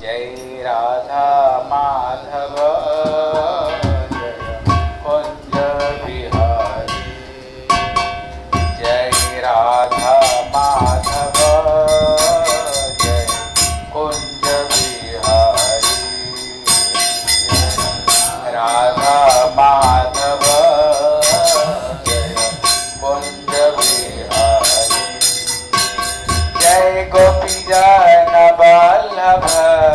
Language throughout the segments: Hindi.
जय राधा माधव जय कुंज बिहारी, जय राधा माधव जय कुंज बिहारी, राधा माधव जय कुंज बिहारी, जय गोपी जन वल्लभ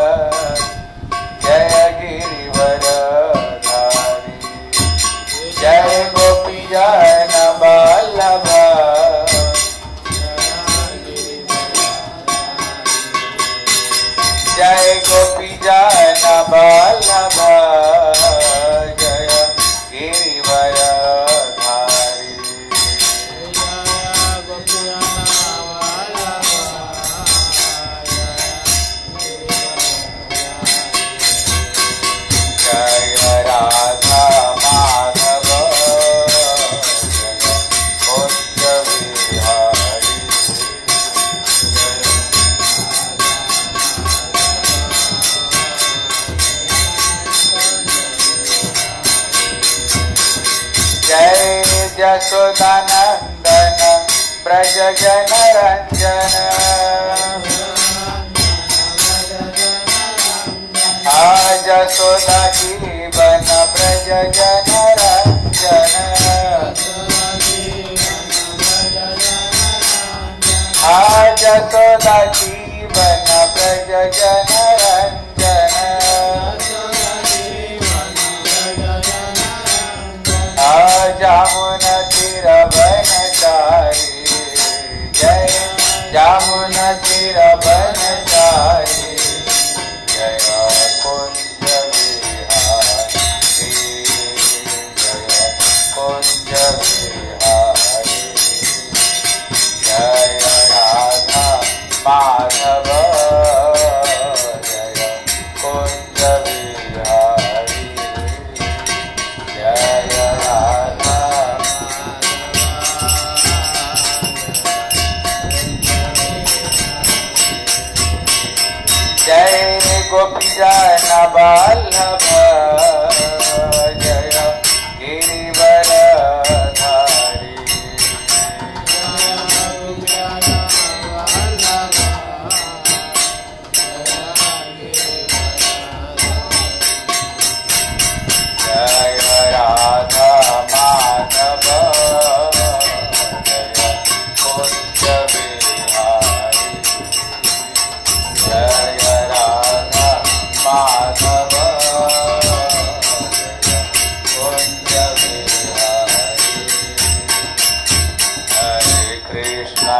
जय गिरिवरधारी, जय गोपी जन वल्लभ जय गोपी जन वल्लभ जय गिरिवरधारी, जय राधा माधव जय कुंज बिहारी, जय जसोदानंदन ब्रज जन रंजन, जसोदा जीवन ब्रज जन रंजन, जसोदा जीवन ब्रज जन रंजन, जामुन तीर बनचारी, जय जामुन तीर बनचारी, जय कुंज बिहारी, जय कुंज बिहारी, जय राधा माधव जय कुंज बिहारी, जय राधा जय गोपी जन वल्लभ जय गिरिवरधारी, जय राधा माधव जय कुंज बिहारी, जय राधा माधव जय कुंज बिहारी, हरे कृष्ण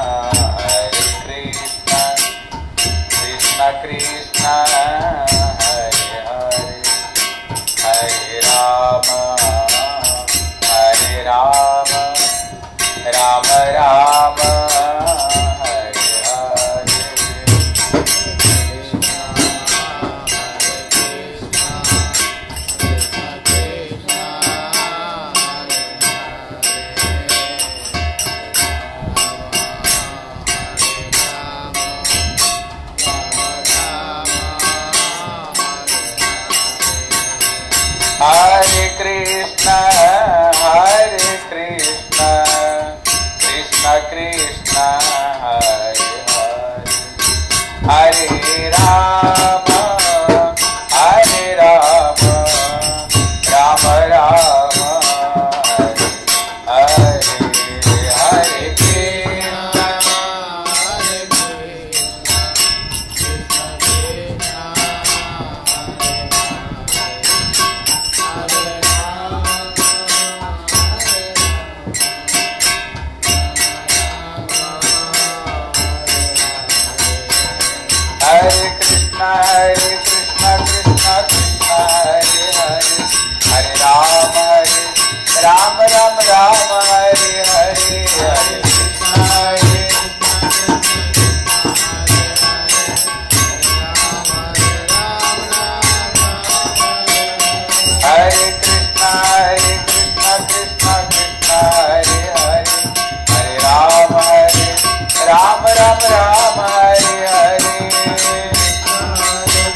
कृष्ण कृष्ण हरे हरे, हरे राम राम राम हरे हरे, हरे कृष्ण कृष्ण कृष्ण हरे हरे, हरे राम राम राम हरे हरे, हरे कृष्ण हरे कृष्ण कृष्ण कृष्ण हरे हरे, हरे राम राम राम हरे हरे, हरे कृष्ण हरे कृष्ण कृष्ण कृष्ण हरे हरे, हरे राम राम राम हरे हरे,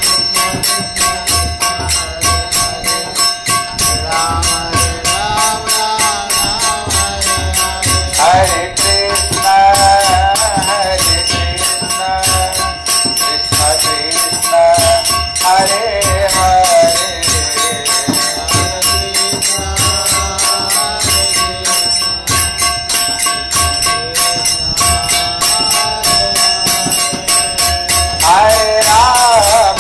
हरे हरे हरे राम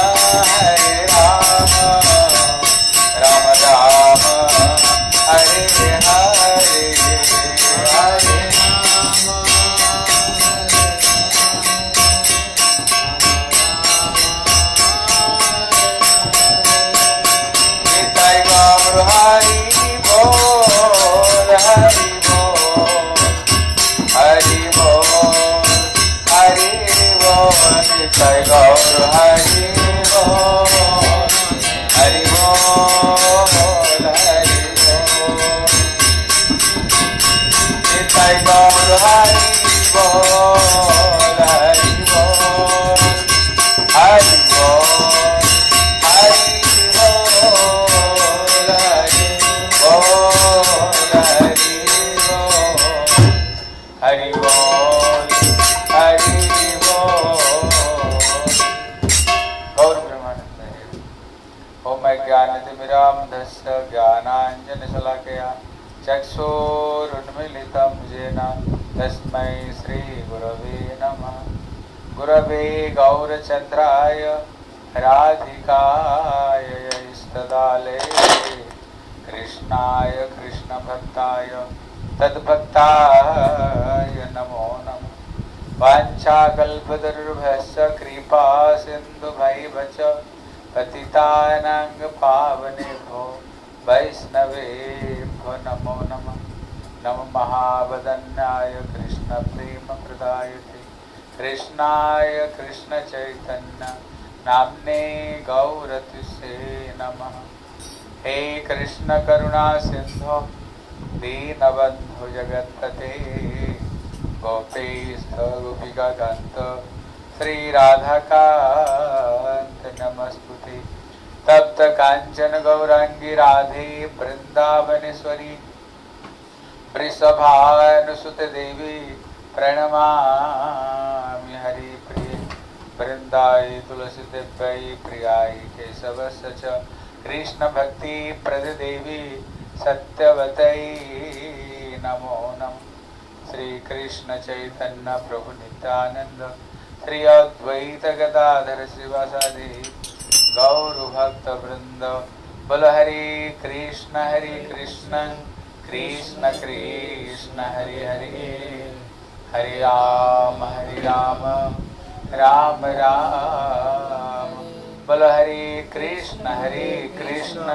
राम राम हरे हरे हरे निताई गौर हरि बोल हरि बोल हरि बोल हरि बोल निताई गौर हरि बोल हरि बोल हरि बोल निताई गौर हरि बोल हरि बोल हरि बोल हरि बोल हरि बोल हरि बोल हरि बोल हरि बोल। गौर ब्रह्मानंद ओम ज्ञानतिमिरान्धस्य ज्ञानाञ्जनशलाकया चक्षुरुन्मीलितं येन तस्मै श्रीगुरवे नमः। गुरवे गौरचन्द्राय राधिकाय इष्टदाले कृष्णाय कृष्णभक्ताय तद्भक्ताय नमो नमः। वाञ्छाकल्पतरुभ्यश्च कृपा सिन्धुभैव च पतितानां पावनेभ्यो वैष्णवेभ्यो नमो नमः। नमो महावदन्याय कृष्णप्रेमप्रदायते कृष्णाय कृष्णचैतन्य नाम्ने गौरतिसे नमः। हे कृष्ण करुणा सिंधु दीनबन्धु जगत्पते गोपेश गोपिका कांत श्री राधाकांत नमस्तुते। तप्त कांचन गौरांगी राधे वृंदावनेश्वरी वृषभानुसुते देवी प्रणमामि हरि प्रिय। वृंदाई तुलसी देव्यै प्रियाय केशवस्य च कृष्ण भक्ति प्रद देवी सत्यवतै नमो नमः। श्री कृष्ण चैतन्य प्रभु नित्यानंद श्री अद्वैत गदाधर श्रीवासादि गौर भक्त वृंद। बोल हरे कृष्ण कृष्ण कृष्ण हरे हरे हरे राम राम राम। बोल हरे कृष्ण कृष्ण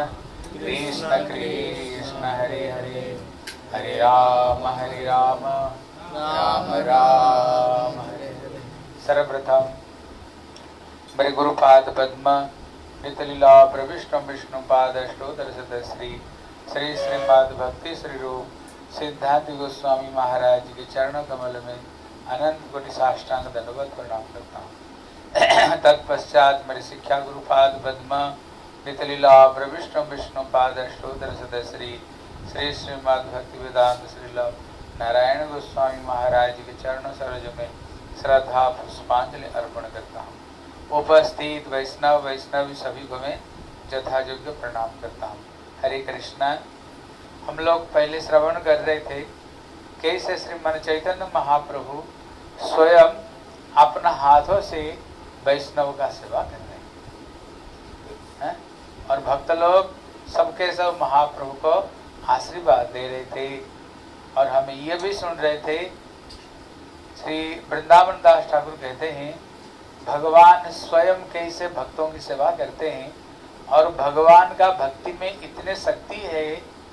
कृष्ण हरे हरे हरे राम राम राम हरे हरे। सर्वप्रथम मेरे गुरुपाद पद्म नितलीला प्रविष्णु विष्णुपाद अष्टोत्तर श्री श्री श्रीमद् भक्ति श्री रूप सिद्धांत गोस्वामी महाराज के चरण कमल में अनंत कोटि साष्टांग दंडवत प्रणाम करता हूँ। तत्पश्चात मेरे शिक्षा गुरुपाद पद्म नितलीला प्रविष्णु विष्णुपाद अष्टोत्तर श्री श्री श्रीमद् भक्ति वेदांत श्रील नारायण गोस्वामी महाराज के चरणों सरोज में श्रद्धा पुष्पांजलि अर्पण करता हूँ। उपस्थित वैष्णव वैष्णवी सभी को मैं यथायोग्य प्रणाम करता हूँ। हरे कृष्णा। हम लोग पहले श्रवण कर रहे थे कैसे श्रीमान चैतन्य महाप्रभु स्वयं अपना हाथों से वैष्णव का सेवा कर रहे हैं और भक्त लोग सबके सब महाप्रभु को आशीर्वाद दे रहे थे। और हम ये भी सुन रहे थे श्री वृंदावन दास ठाकुर कहते हैं भगवान स्वयं कैसे भक्तों की सेवा करते हैं और भगवान का भक्ति में इतने शक्ति है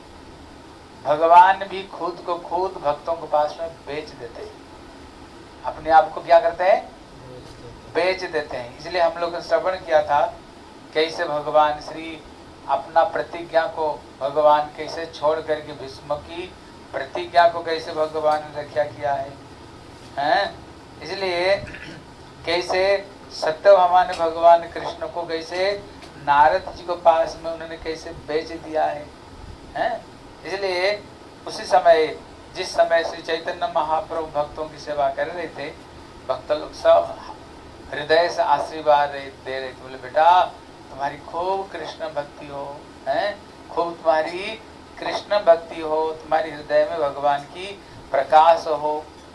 भगवान भी खुद को खुद भक्तों के पास में बेच देते हैं। अपने आप को क्या करते हैं? बेच देते हैं। इसलिए हम लोग ने श्रवण किया था कैसे भगवान श्री अपना प्रतिज्ञा को भगवान कैसे छोड़ करके भीष्म की प्रतिज्ञा को कैसे भगवान ने रक्षा किया है, हैं? इसलिए कैसे सत्यभामा ने भगवान कृष्ण को कैसे नारद जी को पास में उन्होंने कैसे बेच दिया है, हैं? इसलिए उसी समय जिस समय श्री चैतन्य महाप्रभु भक्तों की सेवा कर रहे थे भक्त लोग सब हृदय से आशीर्वाद दे रहे थे, बोले बेटा तुम्हारी खूब कृष्ण भक्ति हो, हैं, खूब तुम्हारी कृष्ण भक्ति हो, तुम्हारी हृदय में भगवान की प्रकाश हो।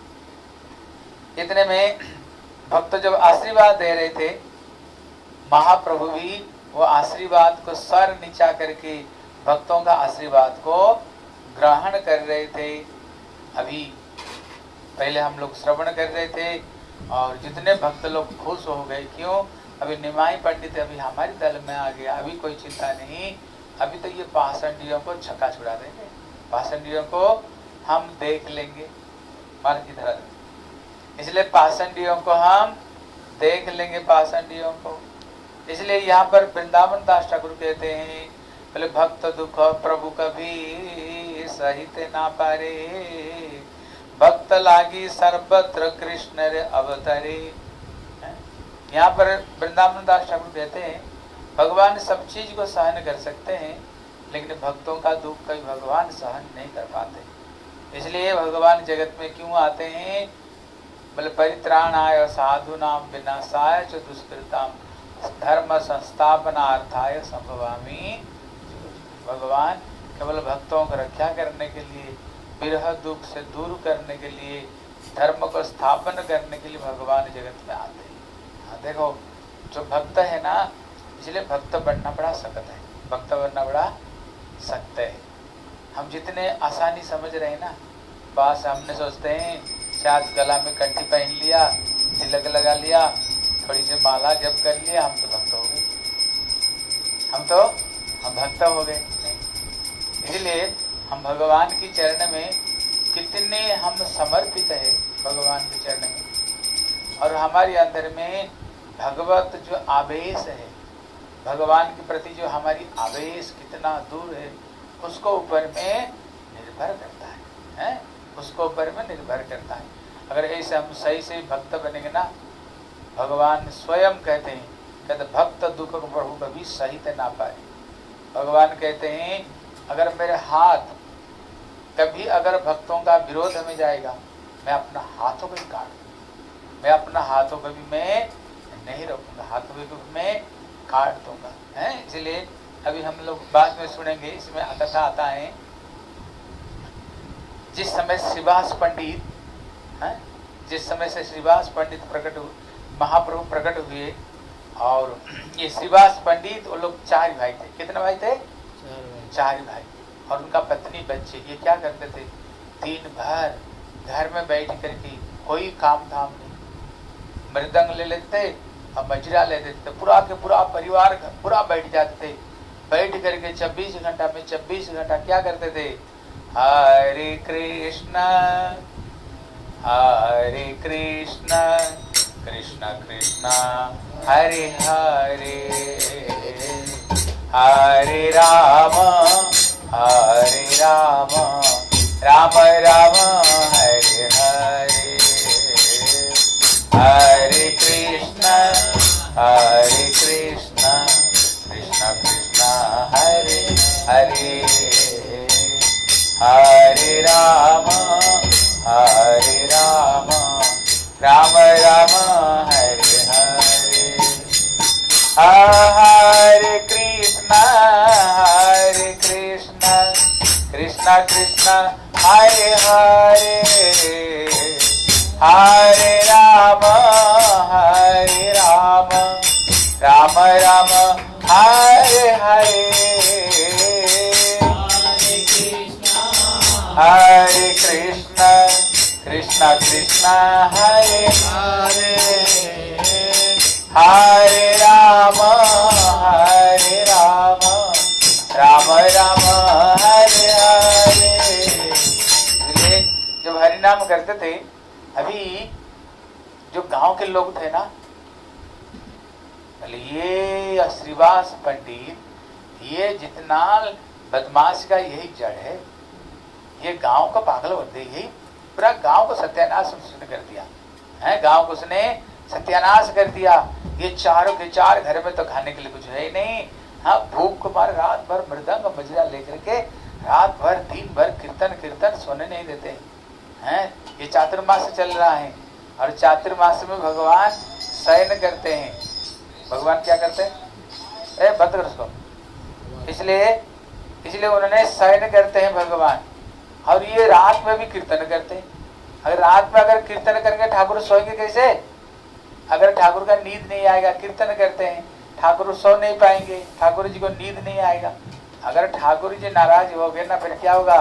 इतने में भक्त जब आशीर्वाद दे रहे थे, महाप्रभु भी वो आशीर्वाद को सर नीचा करके भक्तों का आशीर्वाद को ग्रहण कर रहे थे। अभी पहले हम लोग श्रवण कर रहे थे और जितने भक्त लोग खुश हो गए, क्यों? अभी निमाई पंडित अभी हमारे दल में आ गया, अभी कोई चिंता नहीं, अभी तो ये पाषंडियों को छक्का छुड़ा देंगे, पाषंडियों को हम देख लेंगे, मार की तरह। इसलिए पाषंडियों को हम देख लेंगे, पाषंडियों को। इसलिए यहाँ पर वृंदावन दास ठाकुर कहते हैं, बोले भक्त दुख प्रभु कभी सहित ना पारे, भक्त लागी सर्वत्र कृष्ण रे अवतरे। यहाँ पर वृंदावन दास ठाकुर कहते हैं भगवान सब चीज को सहन कर सकते हैं, लेकिन भक्तों का दुख कभी भगवान सहन नहीं कर पाते। इसलिए भगवान जगत में क्यों आते हैं? बोले परित्राणाय साधूनाम विनाशाय च दुष्कृताम धर्म संस्थापनार्थाय संभवामि। भगवान केवल भक्तों को रक्षा करने के लिए, विरह दुख से दूर करने के लिए, धर्म को स्थापन करने के लिए भगवान जगत में आते हैं। हाँ देखो, जो भक्त है ना, इसलिए भक्त बनना बड़ा सख्त है, भक्त बनना बड़ा सख्त है। हम जितने आसानी समझ रहे हैं ना, बस हमने सोचते हैं शायद गला में कंठी पहन लिया, तिलक लगा लिया, थोड़ी सी माला जप कर लिया, हम तो भक्त हो गए, हम भक्त हो गए। नहीं, इसलिए हम भगवान की चरण में कितने हम समर्पित है भगवान के चरण में, और हमारे अंदर में भगवत जो आवेश है, भगवान के प्रति जो हमारी आवेश कितना दूर है, उसको ऊपर में निर्भर करता है, उसको ऊपर में निर्भर करता है। अगर ऐसे हम सही से भक्त बनेंगे ना, भगवान स्वयं कहते हैं, कहते भक्त दुख को प्रभु कभी सहित ना पाए। भगवान कहते हैं अगर मेरे हाथ कभी अगर भक्तों का विरोध में जाएगा, मैं अपना हाथों को काट दूंगा, मैं अपना हाथों को भी मैं नहीं रोकूंगा, हाथों को भी मैं काट दूंगा, है। इसलिए अभी हम लोग बाद में सुनेंगे, इसमें कथा आता है, जिस समय श्रीवास पंडित, जिस समय से श्रीवास पंडित प्रकट हुए, महाप्रभु प्रकट हुए, और ये श्रीवास पंडित वो लोग 4 भाई थे। कितने भाई थे? 4 भाई, और उनका पत्नी बच्चे। ये क्या करते थे? दिन भर घर में बैठ करके कोई काम धाम नहीं, मृदंग ले लेते और मजरा ले देते, पूरा के पूरा परिवार पूरा बैठ जाते थे। बैठ करके 24 घंटा में 24 घंटा क्या करते थे? हरे कृष्णा हरे कृष्णा कृष्णा कृष्णा हरे हरे, हरे राम राम राम हरे हरे, हरे कृष्णा कृष्णा कृष्णा हरे हरे, हरे राम राम राम हरे हरे, हरे कृष्णा कृष्णा कृष्णा हरे हरे, हरे राम राम राम हरे हरे, हरे कृष्णा कृष्णा कृष्णा हरे हरे, हरे राम राम राम हरे हरे। इसलिए जब हरि नाम करते थे, अभी जो गांव के लोग थे ना, ये श्रीवास पंडित, ये जितना बदमाश का यही जड़ है, ये गांव का पागल होते, यही पूरा गांव को सत्यानाश उसने कर दिया है, गांव को उसने सत्यानाश कर दिया। ये चारों के 4 घर में तो खाने के लिए कुछ है ही नहीं, हाँ भूख को मार रात भर मृदंग मजरा लेकर के रात भर दिन भर कीर्तन सोने नहीं देते हैं। ये चातुर्मास चल रहा है, और चातुर्मास में भगवान शयन करते हैं। भगवान क्या करते हैं? बंद कर उसको। इसलिए उन्होंने शयन करते हैं भगवान। और ये रात में भी कीर्तन करते हैं। अगर रात में अगर कीर्तन करेंगे ठाकुर सोएंगे कैसे? अगर ठाकुर का नींद नहीं आएगा, कीर्तन करते हैं, ठाकुर सो नहीं पाएंगे, ठाकुर जी को नींद नहीं आएगा। अगर ठाकुर जी नाराज हो गए ना, फिर क्या होगा?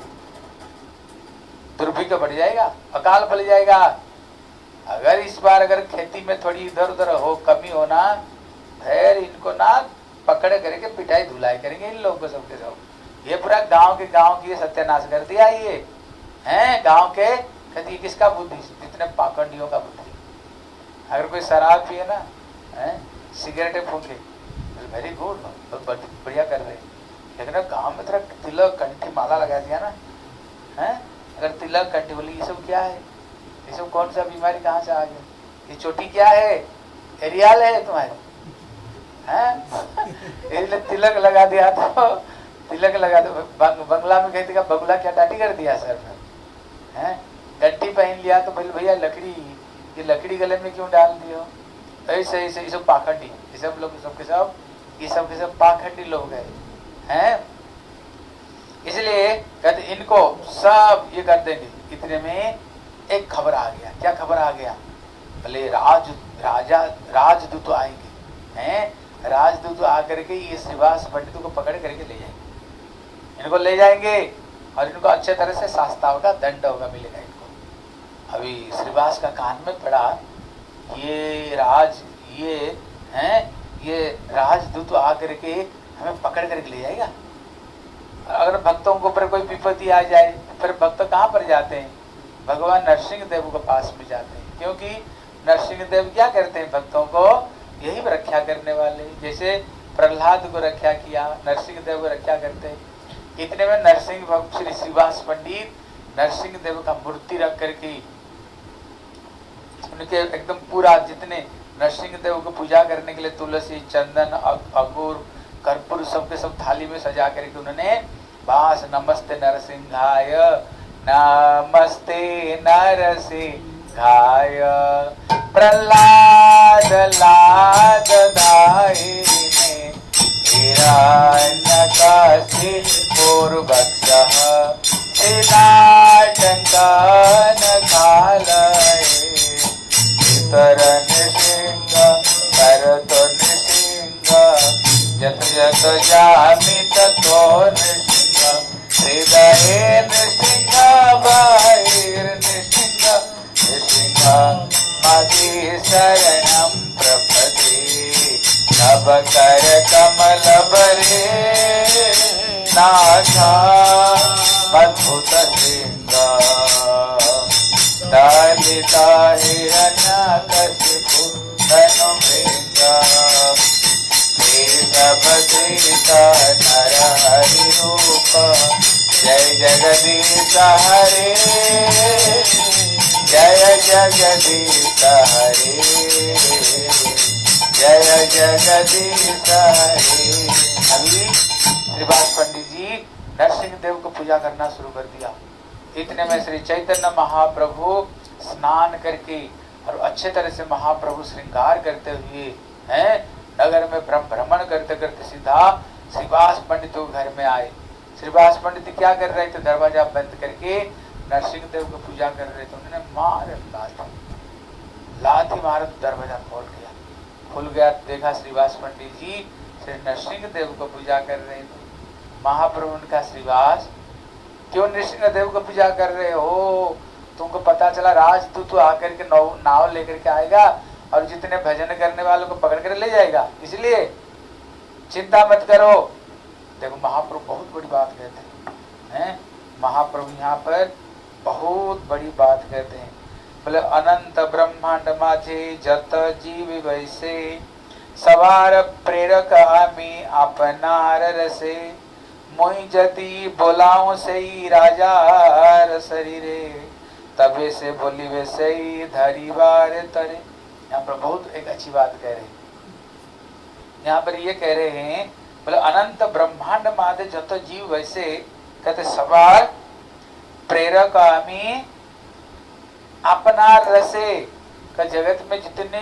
दुर्भिक्ष बढ़ जाएगा, अकाल पड़ जाएगा। अगर इस बार अगर खेती में थोड़ी इधर उधर हो, कमी होना, फिर इनको ना पकड़ करके पिटाई धुलाई करेंगे इन लोगों को सबके सब। ये पूरा गांव की सत्यानाश कर दिया। ये हैं गांव के, कहती किसका बुद्धि? जितने पाखंडियों का बुद्धि। अगर कोई शराब पिए ना, सिगरेटें फूके, वेरी गुड, बहुत बढ़िया कर रहे। लेकिन गांव में थोड़ा तिलक कंठी माला लगा दिया ना, अगर तिलक कंठी बोली, ये सब क्या है? ये सब कौन सा बीमारी कहाँ से आ गई? ये चोटी क्या है? एरियल है तुम्हारे? हैं? तिलक लगा दिया तो तिलक लगा दो। बंगला में कहते बगुला क्या टाटी कर दिया सर में, हैं? कंठी पहन लिया तो बोले भैया लकड़ी, ये लकड़ी गले में क्यों डाल दियो? ऐसे ऐसे ये सब पाखंडी, ये सब लोग ये सब पाखंडी लोग हैं। इसलिए कहते इनको सब ये कर देंगे। इतने में एक खबर आ गया। क्या खबर आ गया? बोले राजदूत आएंगे, हैं? राजदूत आकर के ये श्रीवास पंडितों को पकड़ करके ले जाएंगे। इनको ले जाएंगे और इनको अच्छे तरह से शास्त्राओं का दंड होगा, मिलेगा इनको। अभी श्रीवास का कान में पड़ा, ये राजदूत आकर के हमें पकड़ करके ले जाएगा। अगर भक्तों के ऊपर कोई विपत्ति आ जाए, फिर भक्त कहाँ पर जाते हैं? भगवान नरसिंह देव के पास में जाते हैं। क्योंकि नरसिंह देव क्या करते हैं? भक्तों को यही रक्षा करने वाले। जैसे प्रहलाद को रक्षा किया, नरसिंह देव को रक्षा करते हैं। इतने में नरसिंह भक्त श्री श्रीवास पंडित नरसिंह देव का मूर्ति रख करके उनके एकदम पूरा जितने नरसिंह देव को पूजा करने के लिए तुलसी, चंदन, अगूर, कर्पूर सबके सब थाली में सजा करके उन्होंने बास नमस्ते नरसिंहाय, नमस्ते नरसिंहाय, प्रहलाद लाद दायिने हिरण्यकशिपूर्वक्षः शिलाटङ्कन कालये इतर नृसिंह करतो नृसिंह जत जत जामि ततो नृसिंह हृदये नृसिंह बाहिर नृसिंह नृसिंह मदि शरणं प्रपदे नभ कर कमल बरे नाथा अद्भुत सिंह दलिता हिरण्यकशिपु तनु मृग सब सीता नर हरि रूप जय जगदीश हरे जय जगदीश हरे जय जगदीश हरे। अभी श्रीवास पंडित जी नरसिंह देव को पूजा करना शुरू कर दिया। इतने में श्री चैतन्य महाप्रभु स्नान करके और अच्छे तरह से महाप्रभु श्रृंगार करते हुए हैं नगर में भ्रमण करते करते सीधा श्रीवास पंडित के घर में आए। श्रीवास पंडित क्या कर रहे थे? दरवाजा बंद करके नरसिंह देव को पूजा कर रहे थे। उन्होंने लाठी मार दरवाजा खुल गया। देखा श्रीवास पंडित जी श्री नरसिंह देव को पूजा कर रहे थे। महाप्रभु उनका श्रीवास क्यों नरसिंह देव को पूजा कर रहे हो? तुमको पता चला राजदूत आकर के नाव लेकर के आएगा और जितने भजन करने वालों को पकड़ कर ले जाएगा, इसलिए चिंता मत करो। देखो महाप्रभु बहुत बड़ी बात कहते हैं। महाप्रभु यहाँ पर बहुत बड़ी बात कहते हैं। बोले अनंत ब्रह्मांड माझे जत जीव वैसे सवार प्रेरक आमी अपनार रसे मोहि जति बोलाऊं सही राजा शरीरे तबे से बोली वे सही धरीवार तरे। यहाँ पर बहुत एक अच्छी बात कह रहे हैं। यहाँ पर ये कह रहे हैं बोले अनंत ब्रह्मांड मादे जत जीव वैसे कहते सवार प्रेरक आमी अपना रसे का जगत में जितने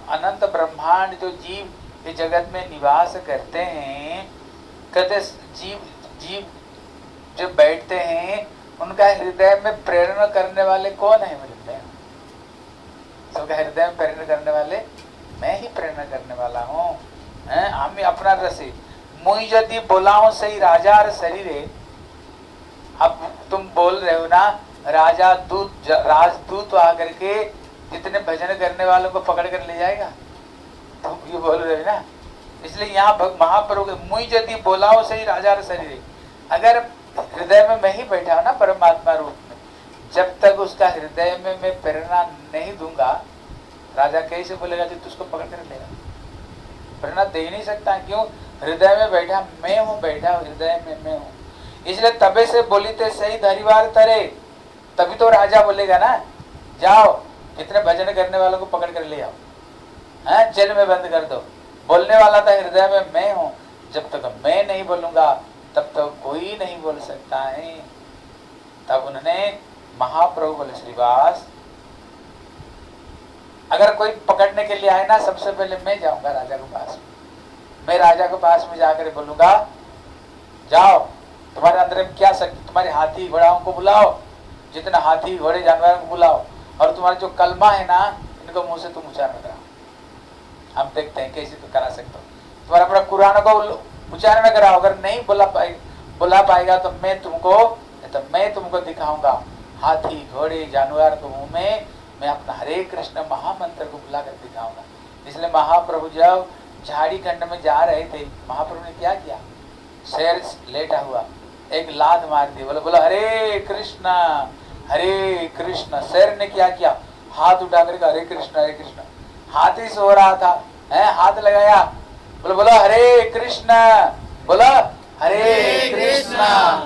अनंत ब्रह्मांड जो जीव इस जगत में निवास करते हैं, कहते जीव जो बैठते हैं उनका हृदय में प्रेरणा करने वाले कौन है? हृदय सबका हृदय में प्रेरणा करने वाले मैं ही प्रेरणा करने वाला हूँ। हम अपना रसी मुई यदि बोलाऊं सही राजा शरीरे। अब तुम बोल रहे हो ना राजा दूत राजदूत आकर के जितने भजन करने वालों को पकड़ कर ले जाएगा, तुम ये बोल रहे हो ना। इसलिए यहाँ महाप्रभु मुई यदि बोलाओ सही राजा शरीरे, अगर हृदय में मैं ही बैठा हूं ना परमात्मा रूप में, जब तक उसका हृदय में मैं प्रेरणा नहीं दूंगा, राजा कैसे बोलेगा कि तुझको पकड़ कर लेगा? प्रेरणा दे ही नहीं सकता। क्यों? हृदय में बैठा मैं हूँ, बैठा हृदय में मैं हूँ। इसलिए तबे से बोली थे सही धरिवार तरे, तभी तो राजा बोलेगा ना जाओ इतने भजन करने वालों को पकड़ कर ले आओ, जेल में बंद कर दो। बोलने वाला था हृदय में मैं हूँ, जब तक मैं नहीं बोलूंगा तब तक कोई नहीं बोल सकता है। तब उन्होंने महाप्रभु बोले श्रीवास, अगर कोई पकड़ने के लिए आए ना, सबसे पहले मैं जाऊंगा राजा के पास। मैं राजा के पास में जाकर बोलूंगा जाओ तुम्हारे अंदर में क्या शक्ति, तुम्हारे हाथी घोड़ाओं को बुलाओ, जितना हाथी घोड़े जानवरों को बुलाओ, और तुम्हारा जो कलमा है ना इनको मुंह से तुम उच्चारण कराओ। हम देखते हैं कैसे तो करा सकते हो। तुम्हारा अपना कुरान को उच्चारण कराओ, अगर नहीं बुला पाएगा तो मैं तुमको दिखाऊंगा हाथी घोड़े जानवर के मुंह में मैं अपना हरे कृष्ण महामंत्र को बुलाकर दिखाऊंगा। इसलिए महाप्रभु जब झाड़ी खंड में जा रहे थे, महाप्रभु ने क्या किया? शेर लेटा हुआ एक लात मार दी, बोला हरे कृष्ण। शेर ने क्या किया? हाथ उठा कर हरे कृष्ण। हाथी सो रहा था, हाथ लगाया, बोला हरे कृष्ण, बोला हरे कृष्ण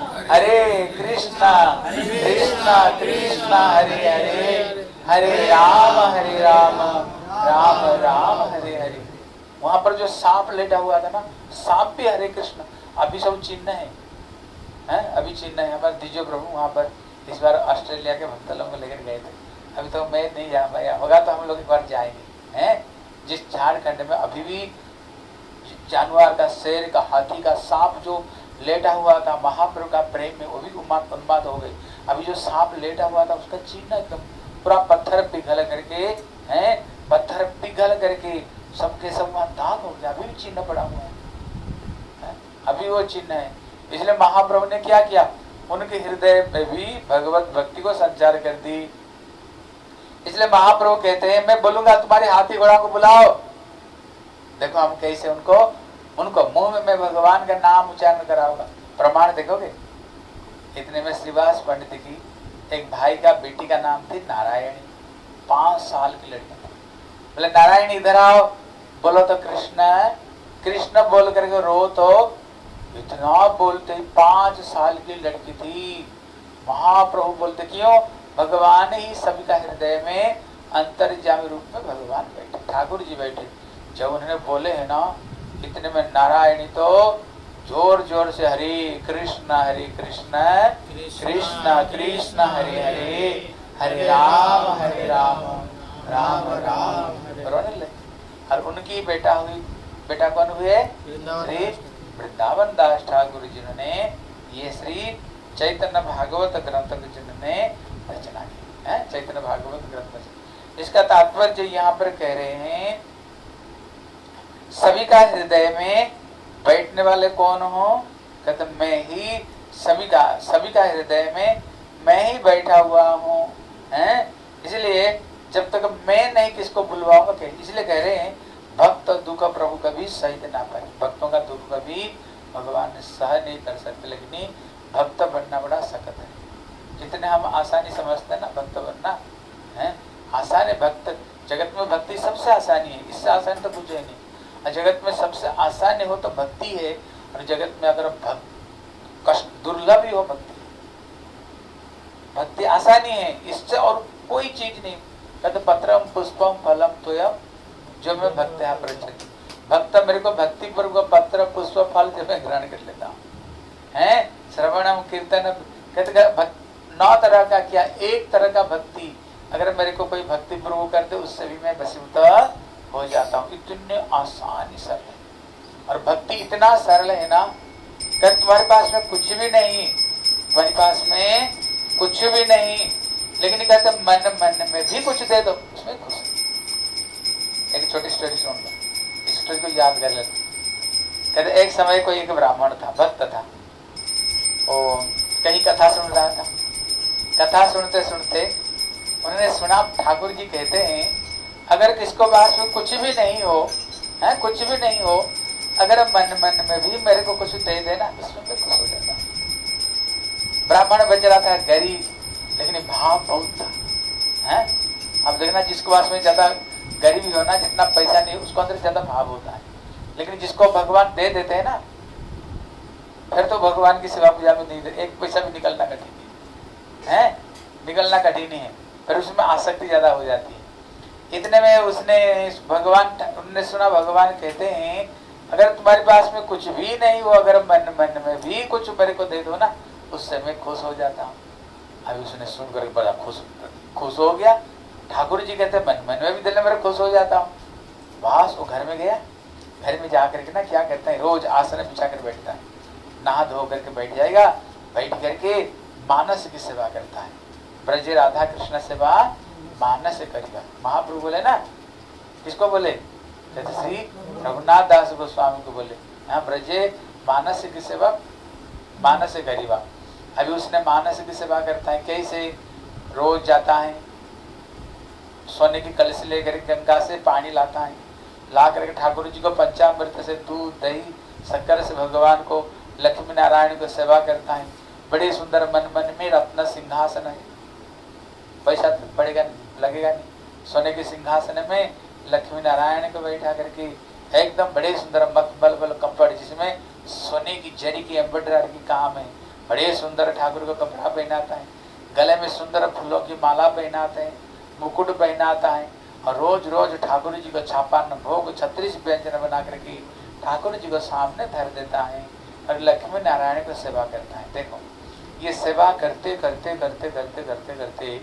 कृष्ण कृष्ण हरे हरे, हरे राम राम राम हरे हरे। वहां पर जो सांप लेटा हुआ था ना, सांप भी हरे कृष्ण। अभी सब चिन्ह है, अभी चिन्ह है। हमारे दीजो प्रभु वहां पर इस बार ऑस्ट्रेलिया के भक्त लोगों को लेकर गए थे। अभी तो मैं नहीं जा पाया, होगा तो हम लोग एक बार जाएंगे। जिस झारखंड में अभी भी जानवर का, शेर का, हाथी का, सांप जो लेटा हुआ था, महाप्रभु का प्रेम में वो भी उन्माद हो गई। अभी जो सांप लेटा हुआ था उसका चिन्ह एकदम पूरा पत्थर पिघल करके सबके सब वहां दाग हो गया। अभी भी चिन्ह पड़ा हुआ है, अभी वो चिन्ह है। इसलिए महाप्रभु ने क्या किया? उनके हृदय में भी भगवत भक्ति को संचार कर दी। इसलिए महाप्रभु कहते हैं मैं बोलूंगा तुम्हारे हाथी घोड़ा को बुलाओ। देखो हम कैसे उनको मुंह में मैं भगवान का नाम उच्चारण कराऊंगा। प्रमाण देखोगे? इतने में श्रीवास पंडित की एक भाई का बेटी का नाम थी नारायणी, 5 साल की लड़की। बोले नारायणी इधर आओ, बोलो तो कृष्ण बोल करके रो तो इतना बोलते, 5 साल की लड़की थी। महाप्रभु बोलते क्यों? भगवान ही सभी का हृदय में अंतर्यामी रूप में भगवान बैठे, ठाकुर जी बैठे। जब उन्होंने बोले है ना, इतने में नारायणी तो जोर जोर से हरे कृष्ण कृष्ण कृष्ण हरे हरे, हरे राम राम राम रोने लगे। और उनकी बेटा कौन हुए? श्री वृंदावन दास ठाकुर जिन्होंने ये श्री चैतन्य भागवत ग्रंथ जिन्होंने रचना की, चैतन्य भागवत ग्रंथ। इसका तात्पर्य यहाँ पर कह रहे हैं सभी का हृदय में बैठने वाले कौन हो? कहते मैं ही सभी का हृदय में मैं ही बैठा हुआ हूँ। इसलिए जब तक मैं नहीं किसको बुलवाऊंगा, इसलिए कह रहे हैं भक्त दुख प्रभु कभी सहित ना पाए। भक्तों का दुख कभी भगवान सह नहीं कर सकते, लेकिन भक्त बनना बड़ा सख्त है। जितने हम आसानी समझते हैं ना भक्त बनना, आसान है। भक्त जगत में भक्ति सबसे आसानी है, इससे आसान तो कुछ है नहीं। जगत में सबसे आसान हो तो भक्ति है, और जगत में अगर कष्ट दुर्लभ ही हो भक्ति आसानी है, इससे और कोई चीज नहीं। कहते पत्रम पुष्पम फलम तोयम जो मैं भक्त यहाँ पर भक्त मेरे को भक्ति पर पत्र पुष्प फल जो मैं ग्रहण कर लेता हूँ। श्रवणम कीर्तन कहते 9 तरह का क्या, एक तरह का भक्ति अगर मेरे को कोई भक्ति पूर्व कर दे उससे भी मैं वशीभूत हो जाता आसान ही सरल है। और भक्ति इतना सरल है ना कि तुम्हारे पास में कुछ भी नहीं, तुम्हारे पास में कुछ भी नहीं, लेकिन कहते मन मन में भी कुछ दे दो, उसमें खुश। एक छोटी स्टोरी सुन लो, इस स्टोरी को याद कर लेते। कहते एक समय कोई एक ब्राह्मण था, भक्त था, वो कहीं कथा सुन रहा था। कथा सुनते सुनते उन्होंने सुना ठाकुर जी कहते हैं अगर किसको पास में कुछ भी नहीं हो, है कुछ भी नहीं हो, अगर मन मन में भी मेरे को कुछ दे देना, इसमें मैं खुश हो जाता। ब्राह्मण बच रहा था, गरीब, लेकिन भाव बहुत था, है। अब देखना जिसको पास में ज्यादा गरीबी हो ना, जितना पैसा नहीं उसको अंदर ज्यादा भाव होता है, लेकिन जिसको भगवान दे देते हैं ना, फिर तो भगवान की सेवा पूजा में नहीं दे, एक पैसा भी निकलना कठिन है, निकलना कठिन है, फिर उसमें आसक्ति ज्यादा हो जाती है। इतने में उसने उन्होंने सुना भगवान कहते हैं अगर तुम्हारे पास में कुछ भी नहीं हो, अगर मन मन में भी कुछ मेरे को दे दो ना, उससे मैं खुश हो जाता हूँ। अभी उसने सुनकर बड़ा खुश हो गया। ठाकुर जी कहते मन मन में भी दिल में मेरे खुश हो जाता हूँ। बस वो घर में गया, घर में जाकर के ना क्या करता है, रोज आसन बिछा कर बैठता है, नहा धो करके बैठ जाएगा, बैठ करके मानस की सेवा करता है। ब्रज राधा कृष्ण सेवा मानस करेगा। महाप्रभु बोले ना, किसको बोले, श्री रघुनाथ दास गोस्वामी को बोले, यहाँ ब्रजे मानस की सेवा मानस करीबा। अभी उसने मानस की सेवा करता है, कैसे, रोज जाता है, सोने की कलश लेकर गंगा से पानी लाता है, ला करके ठाकुर जी को पंचामृत से दूध दही शक्कर से भगवान को लक्ष्मी नारायण को सेवा करता है। बड़े सुंदर मन मन में रत्न सिंहासन है, पैसा पड़ेगा नहीं, लगेगा नहीं, सोने के सिंहासन में लक्ष्मी नारायण को बैठा करके एकदम बड़े सुंदर मखमल कपड़ जिसमें सोने की जरी की एम्ब्रॉयडरी की काम है, बड़े सुंदर ठाकुर को कपड़ा पहनाता है, गले में सुंदर फूलों की माला पहनाते हैं, मुकुट पहनाता है, और रोज रोज ठाकुर जी को छापान भोग 36 व्यंजन बना करके ठाकुर जी को सामने धर देता है और लक्ष्मी नारायण को सेवा करता है। देखो ये सेवा करते करते करते करते करते करते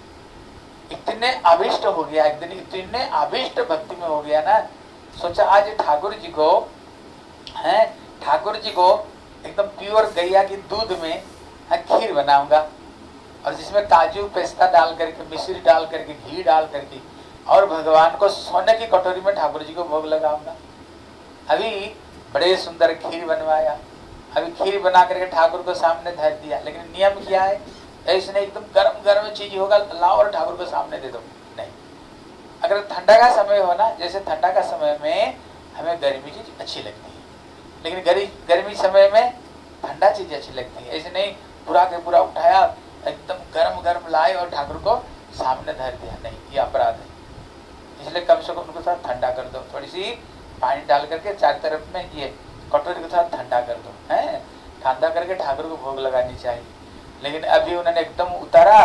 इतने आविष्ट हो गया, एक दिन इतने आविष्ट भक्ति में हो गया ना, सोचा आज ठाकुर जी को है, ठाकुर जी को एकदम प्योर गैया की दूध में खीर बनाऊंगा, और जिसमें काजू पिस्ता डाल करके, मिश्री डाल करके, घी डाल करके, और भगवान को सोने की कटोरी में ठाकुर जी को भोग लगाऊंगा। अभी बड़े सुंदर खीर बनवाया, अभी खीर बना करके ठाकुर को सामने धर दिया, लेकिन नियम क्या है, इसने एकदम गरम गरम चीज होगा लाओ और ठाकुर को सामने दे दो, नहीं। अगर ठंडा का समय हो ना, जैसे ठंडा का समय में हमें गर्मी चीज अच्छी लगती है, लेकिन गर्मी समय में ठंडा चीज अच्छी लगती है, ऐसे नहीं पूरा के पूरा उठाया एकदम गरम गरम लाए और ठाकुर को सामने धर दिया, नहीं, ये अपराध है। इसलिए कम से कम उनको थोड़ा ठंडा कर दो, थोड़ी सी पानी डाल करके चार तरफ में ये कटोरी को थोड़ा ठंडा कर दो, है ठंडा करके ठाकुर को भोग लगानी चाहिए। लेकिन अभी उन्होंने एकदम उतारा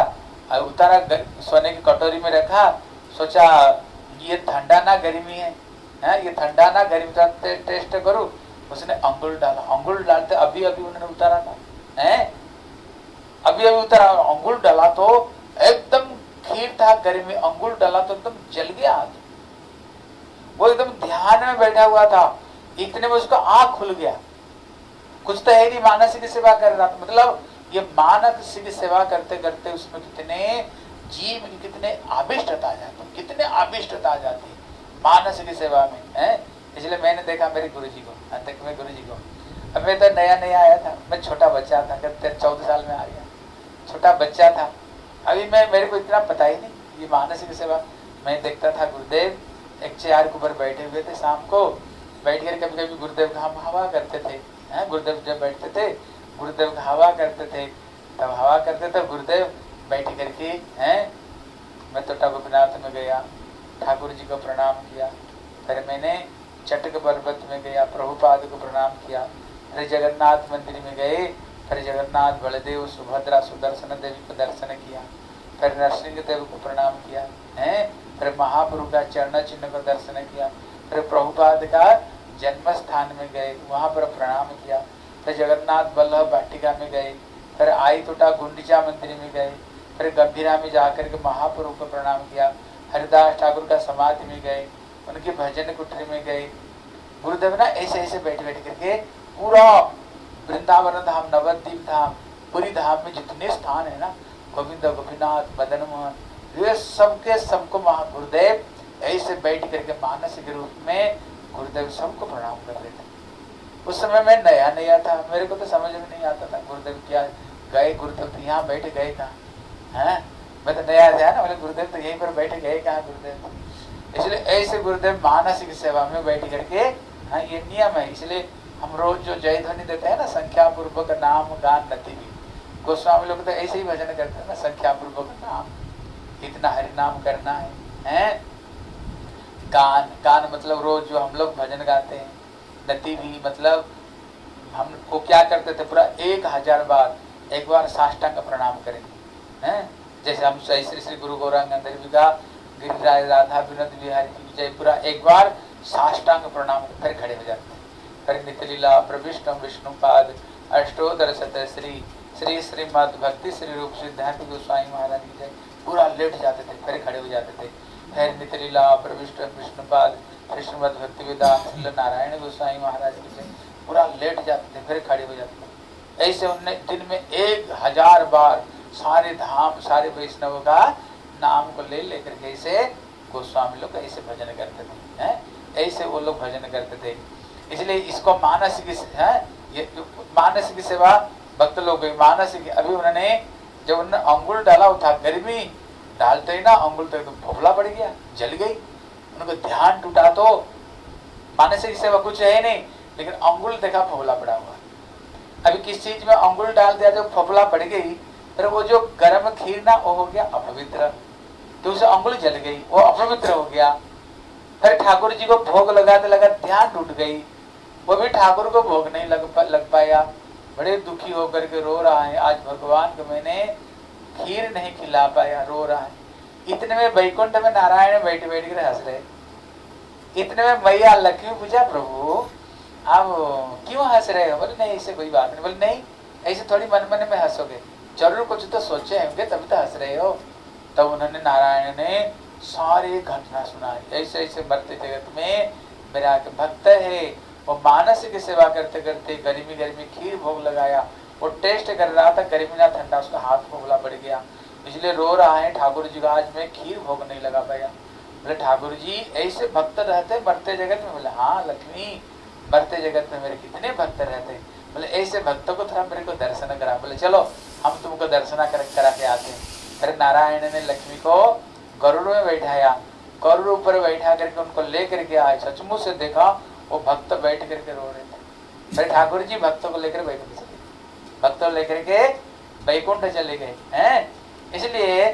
सोने की कटोरी में रखा, सोचा ये ठंडा ना गर्मी है, ये ठंडा ना गर्मी, टेस्ट करूं। उसने अंगुल डाला, अंगुल डालते अभी अभी उन्होंने उतारा था, अभी अभी उतारा, अंगुल डाला तो एकदम खीर था गर्मी, अंगुल डाला तो एकदम जल गया हाथ। वो एकदम ध्यान में बैठा हुआ था, इतने में उसका आंख खुल गया, कुछ तो है नहीं, मानस की सेवा कर रहा था। मतलब ये मानस की सेवा करते करते उसमें कितने जीव की कितने आविष्टता आ जाती, कितने आविष्टता आ जाती है मानस की सेवा में, है। इसलिए मैंने देखा मेरे गुरुजी को, में गुरुजी को, अब मैं तो नया नया आया था, मैं छोटा बच्चा था, 14 साल में आ गया, छोटा बच्चा था, अभी मेरे को इतना पता ही नहीं ये मानस की सेवा। मैं देखता था गुरुदेव एक चेयर के ऊपर बैठे हुए थे, शाम को बैठ कर कभी कभी गुरुदेव का हम हवा करते थे, गुरुदेव जब बैठते थे गुरुदेव का हवा करते थे, तब हवा करते थे गुरुदेव बैठ करके, मैं तो टबनाथ में गया, ठाकुर जी को प्रणाम किया, फिर मैंने चटक पर्वत में गया, प्रभुपाद को प्रणाम किया, फिर जगन्नाथ मंदिर में गए, फिर जगन्नाथ बलदेव सुभद्रा सुदर्शन देवी को दर्शन किया, फिर नरसिंह देव को प्रणाम किया, फिर महाप्रभु का चरण चिन्ह को दर्शन किया, फिर प्रभुपाद का जन्म स्थान में गए, वहां पर प्रणाम किया, फिर जगन्नाथ वल्लभ वाटिका में गए, फिर आई टोटा गुंडीचा मंदिर में गए, फिर गंभीरा में जाकर के महाप्रभु को प्रणाम किया, हरिदास ठाकुर का समाधि में गए, उनके भजन कुटीर में गए। गुरुदेव ना ऐसे ऐसे बैठ बैठ करके पूरा वृंदावन धाम, नवद्वीप धाम, पूरी धाम में जितने स्थान है ना, गोविंद, गोपीनाथ, मदन मोहन, ये सबके सबको वहां गुरुदेव ऐसे बैठ करके मानस के रूप में गुरुदेव सबको प्रणाम कर रहे थे। उस समय मैं नया नया था, मेरे को तो समझ में नहीं आता था गुरुदेव क्या गए, गुरुदेव तो यहाँ बैठ गए कहाँ है, मैं तो नया था ना, बोले गुरुदेव तो यहीं पर बैठ गए कहाँ गुरुदेव। इसलिए ऐसे गुरुदेव मानसिक सेवा में बैठ करके, हाँ ये नियम है। इसलिए हम रोज जो जय ध्वनि देते हैं ना, संख्या पूर्वक नाम गान नति भी, गोस्वामी लोग तो ऐसे ही भजन करते हैं ना, संख्या पूर्वक नाम, इतना हरि नाम करना है? गान, गान मतलब रोज जो हम लोग भजन गाते हैं। नति भी मतलब हमको क्या करते थे, पूरा 1000 बार एक बार साष्टांग प्रणाम करेंगे, हैं? जैसे हम श्री श्री गुरु गौरांग अंदर भी का गिरिराज राधा विनोद बिहारी की विजय, पूरा एक बार साष्टांग प्रणाम फिर खड़े हो जाते हैं। फिर नित्य लीला प्रविष्टम विष्णुपाद अष्टोदर सत श्री श्री श्रीमद भक्ति श्री रूप सिद्धार्थ गोस्वामी महाराज की जय, पूरा लेट जाते थे फिर खड़े हो जाते थे। फिर नित्य लीला प्रविष्टम विष्णुपाद श्रीमद भक्ति वेदांत नारायण गोस्वामी महाराज की जय, पूरा लेट जाते थे फिर खड़े हो जाते थे। ऐसे उनने दिन में 1000 बार सारे धाम सारे वैष्णव का नाम को ले लेकर के ऐसे गोस्वामी लोग ऐसे भजन करते थे, हैं? ऐसे वो लोग भजन करते थे। इसलिए इसको मानसिक है, ये मानसिक सेवा भक्त लोग मानसिक। अभी उन्होंने जब उन्होंने अंगुल डाला था, गर्मी डालते ही ना अंगुल तो फोफला पड़ गया, जल गई, उनको ध्यान टूटा। तो मानसिक सेवा कुछ है नहीं, लेकिन अंगुल देखा फोफला पड़ा हुआ। अभी किस चीज में अंगुल डाल दिया, जब फोफला पड़ गई, फिर वो जो गर्म खीर ना वो हो गया अपवित्र, तो उसे अंगुल जल गई, वो अपवित्र हो गया। फिर ठाकुर जी को भोग लगाते लगाते ध्यान टूट गई, वो भी ठाकुर को भोग नहीं लग पाया। बड़े दुखी होकर के रो रहा है, आज भगवान को मैंने खीर नहीं खिला पाया, रो रहा है। इतने में वैकुंठ में नारायण बैठ बैठ कर हंस रहे। इतने में मैया लक्ष्मी पूछा, प्रभु आप क्यों हंस रहे हो? बोले नहीं ऐसे कोई बात नहीं। बोले नहीं ऐसे थोड़ी मन मन में हंसोगे, जरूर कुछ तो सोचे होंगे तभी तो हंस रहे हो। तब उन्होंने नारायण ने सारी घटना सुनाई। ऐसे ऐसे मरते जगत में मेरा भक्त है, वो मानस की सेवा करते करते गर्मी गर्मी खीर भोग लगाया, वो टेस्ट कर रहा था, गर्मी ना ठंडा, उसका हाथ फोगला पड़ गया, इसलिए रो रहा है ठाकुर जी का आज मैं खीर भोग नहीं लगा पाया। बोले ठाकुर जी ऐसे भक्त रहते मरते जगत में? बोले हाँ लक्ष्मी, मरते जगत में मेरे कितने भक्त रहते। बोले ऐसे भक्तों को थोड़ा मेरे को दर्शन करा। बोले चलो हम तुमको दर्शन करा के आते हैं। फिर नारायण ने लक्ष्मी को गरुड़ में बैठाया, गरुड़ ऊपर बैठा करके उनको लेकर के आए। सचमुच से देखा वो भक्त बैठ करके रो रहे थे। फिर ठाकुर जी भक्तों को लेकर वैकुंठ चले गए, भक्तों लेकर के वैकुंठ चले गए हैं। इसलिए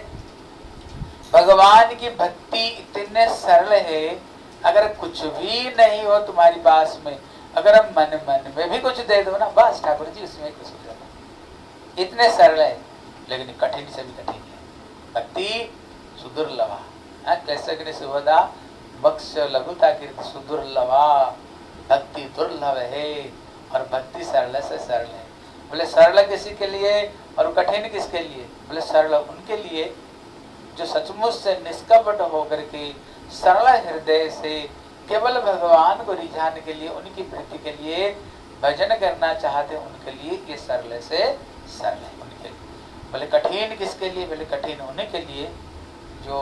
भगवान की भक्ति इतने सरल है, अगर कुछ भी नहीं हो तुम्हारी पास में, अगर हम मन मन में भी कुछ दे दो ना, बस ठाकुर जी उसमें कुछ हो जाता। इतने सरल है, लेकिन कठिन से भी कठिन है। भक्ति सुदुर्लभा, कैसे सुभदा बक्ष लघुता कीर्ति सुदुर्लभा, भक्ति दुर्लभ है और भक्ति सरल से सरल है। बोले सरल किसी के लिए और कठिन किसके लिए? बोले सरल उनके लिए जो सचमुच से निष्कपट होकर के सरल हृदय से केवल भगवान को रिझाने के लिए, उनकी प्रीति के लिए भजन करना चाहते हैं, उनके लिए ये सरल से सरल है उनके लिए। बोले कठिन किसके लिए? बोले कठिन होने के लिए जो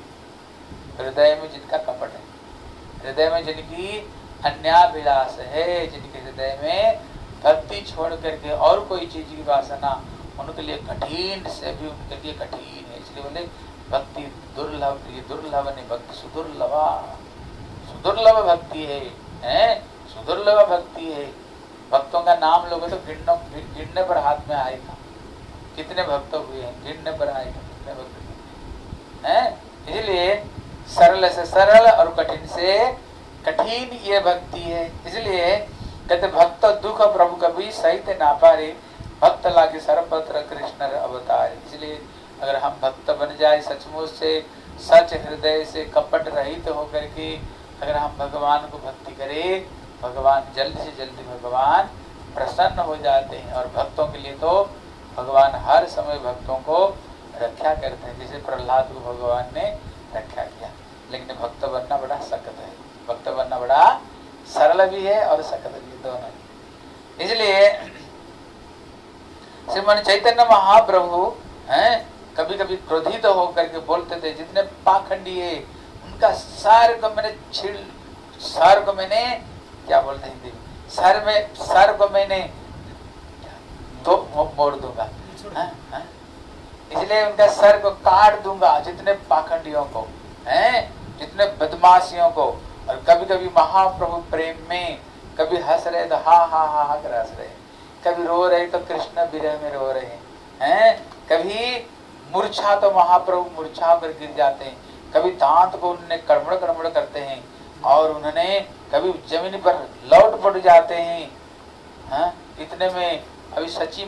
हृदय में जिनका कपट है, हृदय में जिनकी अन्याभिलाष है, जिनके हृदय में भक्ति छोड़ करके और कोई चीज की वासना, उनके लिए कठिन से भी उनके लिए कठिन है। इसलिए बोले भक्ति दुर्लभ, ये दुर्लभ नहीं, भक्ति सुदुर्लभा, सुदुर्लभ भक्ति है, सुदुर्लभ भक्ति है। भक्तों का नाम लोगे तो गिनने पर हाथ में आएगा, कितने भक्त हुए हैं गिनने पर आएगा, कितने भक्त हैं। इसलिए सरल से सरल और कठिन से कठिन ये भक्ति है। इसलिए कहते भक्त दुख प्रभु कभी सहित ना पारे, भक्त लागे सर्वत्र कृष्ण अवतार। इसलिए अगर हम भक्त बन जाए सचमुच से, सच हृदय से, कपट रहित होकर के अगर हम भगवान को भक्ति करें, भगवान जल्द से जल्द भगवान प्रसन्न हो जाते हैं। और भक्तों के लिए तो भगवान हर समय भक्तों को रक्षा करते हैं, जैसे प्रहलाद को भगवान ने रक्षा किया। लेकिन भक्त बनना बड़ा सख्त है। भक्त बनना बड़ा सरल भी है और सख्त भी, दोनों है। इसलिए श्रीमान चैतन्य महाप्रभु हैं कभी कभी क्रोधित होकर के बोलते थे, जितने पाखंडी है उनका सर को मैंने सर को मैंने क्या बोलते हिंदी में, सर को मैंने तो मोड़ दूंगा, इसलिए उनका सर को काट दूंगा, जितने पाखंडियों को हैं, जितने बदमाशियों को। और कभी कभी महाप्रभु प्रेम में कभी हंस रहे तो हा हा हा हा कर हंस रहे, कभी रो रहे तो कृष्ण विरह में रो रहे हैं, कभी मूर्छा तो महाप्रभु मूर्छा होकर गिर जाते हैं, कभी दांत को उन्होंने कड़मड़ कड़मड़ करते हैं और उन्होंने कभी जमीन पर लौट पड़ जाते हैं। इतने में अभी सची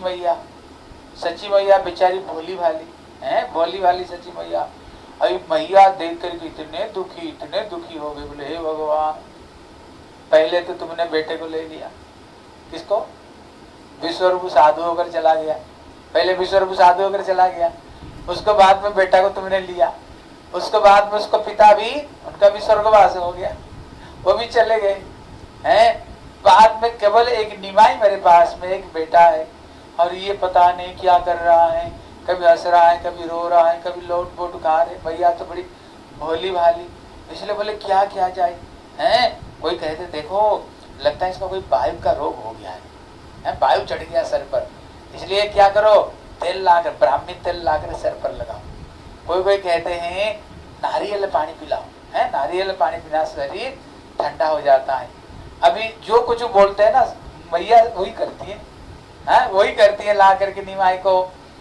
मैया बेचारी भोली भाली है, भोली भाली सची मैया, अभी मैया देख कर इतने दुखी हो गए। बोले हे भगवान, पहले तो तुमने बेटे को ले लिया, किसको, विश्वरूप साधु होकर चला गया, पहले विश्वरूप साधु होकर चला गया, उसको बाद में बेटा को तुमने लिया, उसको बाद में उसको पिता भी उनका भी स्वर्गवास हो गया, वो भी चले गए हैं। बाद में केवल एक निमाई मेरे पास में एक बेटा है और ये पता नहीं क्या कर रहा है, कभी हंस रहा है, कभी रो रहा है, कभी लोट पोट खा रहे। भैया तो बड़ी भोली भाली, इसलिए बोले क्या किया जाए हैं। कोई कहते देखो लगता है इसका कोई वायु का रोग हो गया है, वायु चढ़ गया सर पर, इसलिए क्या करो, तेल लाकर, ब्राह्मी तेल लाकर सर पर लगाओ। कोई कहते हैं नारियल पानी पिलाओ, है नारियल पानी पीना शरीर ठंडा हो जाता है। अभी जो कुछ बोलते हैं ना मैया वही करती है, वही करती है ला करके निमाई को,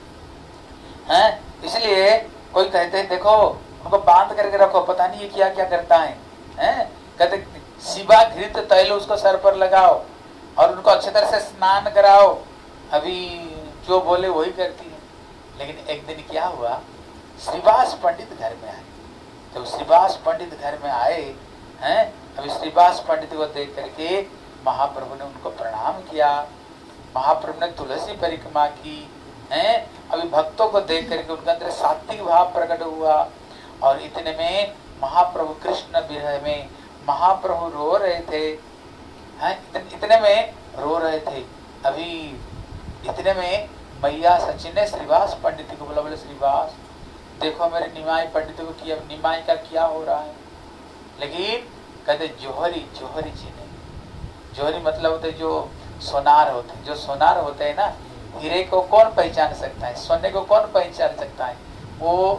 हैं। इसलिए कोई कहते हैं देखो उनको बांध करके रखो, पता नहीं ये क्या क्या करता है, हैं। कहते शिवा घृत तैल उसको सर पर लगाओ और उनको अच्छे तरह से स्नान कराओ। अभी जो बोले वही करती है। लेकिन एक दिन क्या हुआ, श्रीवास पंडित घर में आए। जब श्रीवास पंडित घर में आए हैं, अभी श्रीवास पंडित को देख करके महाप्रभु ने उनको प्रणाम किया, महाप्रभु ने तुलसी परिक्रमा की हैं। अभी भक्तों को देख करके उनके अंदर सात्विक भाव प्रकट हुआ और इतने में महाप्रभु कृष्ण विरह में महाप्रभु रो रहे थे, हैं, इतने में रो रहे थे। अभी इतने में मैया सचिन ने श्रीवास पंडित को बोला, बोले श्रीवास देखो मेरे निमाई पंडित को किया, निमाई का क्या हो रहा है। लेकिन कहते जोहरी चीने, जोहरी मतलब होते जो सोनार होते, जो सोनार होते हैं ना, हीरे को कौन पहचान सकता है, सोने को कौन पहचान सकता है, वो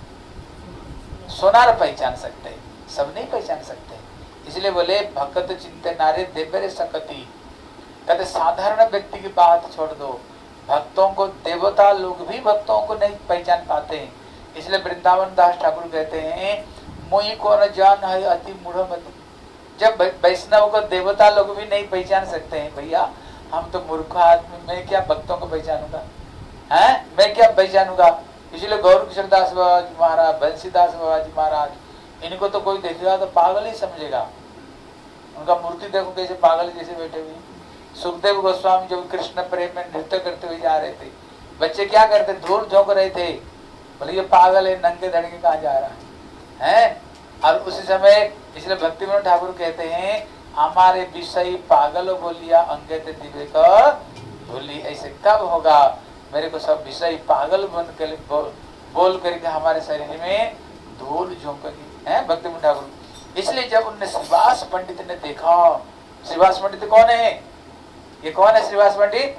सोनार पहचान सकते हैं, सब नहीं पहचान सकते। इसलिए बोले भक्त चिंते नारे देवरे सकती, कहते साधारण व्यक्ति की बात छोड़ दो, भक्तों को देवता लोग भी भक्तों को नहीं पहचान पाते हैं। इसलिए वृंदावन दास ठाकुर कहते हैं मोई को न जान है अति मूढ़मति। जब वैष्णव को देवता लोग भी नहीं पहचान सकते हैं, भैया हम तो मूर्ख आदमी, मैं क्या भक्तों को पहचानूंगा, हैं, मैं क्या पहचानूंगा। इसलिए गौर किशोर दास बाबा जी महाराज, बंसीदास बाबा जी महाराज, इनको तो कोई देखेगा तो पागल ही समझेगा। उनका मूर्ति देखो कैसे पागल जैसे बैठे हुए। सुखदेव गोस्वामी जब कृष्ण प्रेम में नृत्य करते हुए जा रहे थे, बच्चे क्या करते, धूल झोंक रहे थे, बोले ये पागल है, नंगे धड़के कहाँ जा रहा है। और उसी समय इसलिए भक्ति विनोद ठाकुर कहते हैं हमारे विषय पागल बोलिया अंगे दिवे का भूली। ऐसे कब होगा, मेरे को सब विषय पागल बन कर बोल करके हमारे शरीर में धूल झोंकेगी, है भक्ति विनोद ठाकुर। इसलिए जब उनने श्रीवास पंडित ने देखा, श्रीवास पंडित कौन है, ये कौन है श्रीवास पंडित,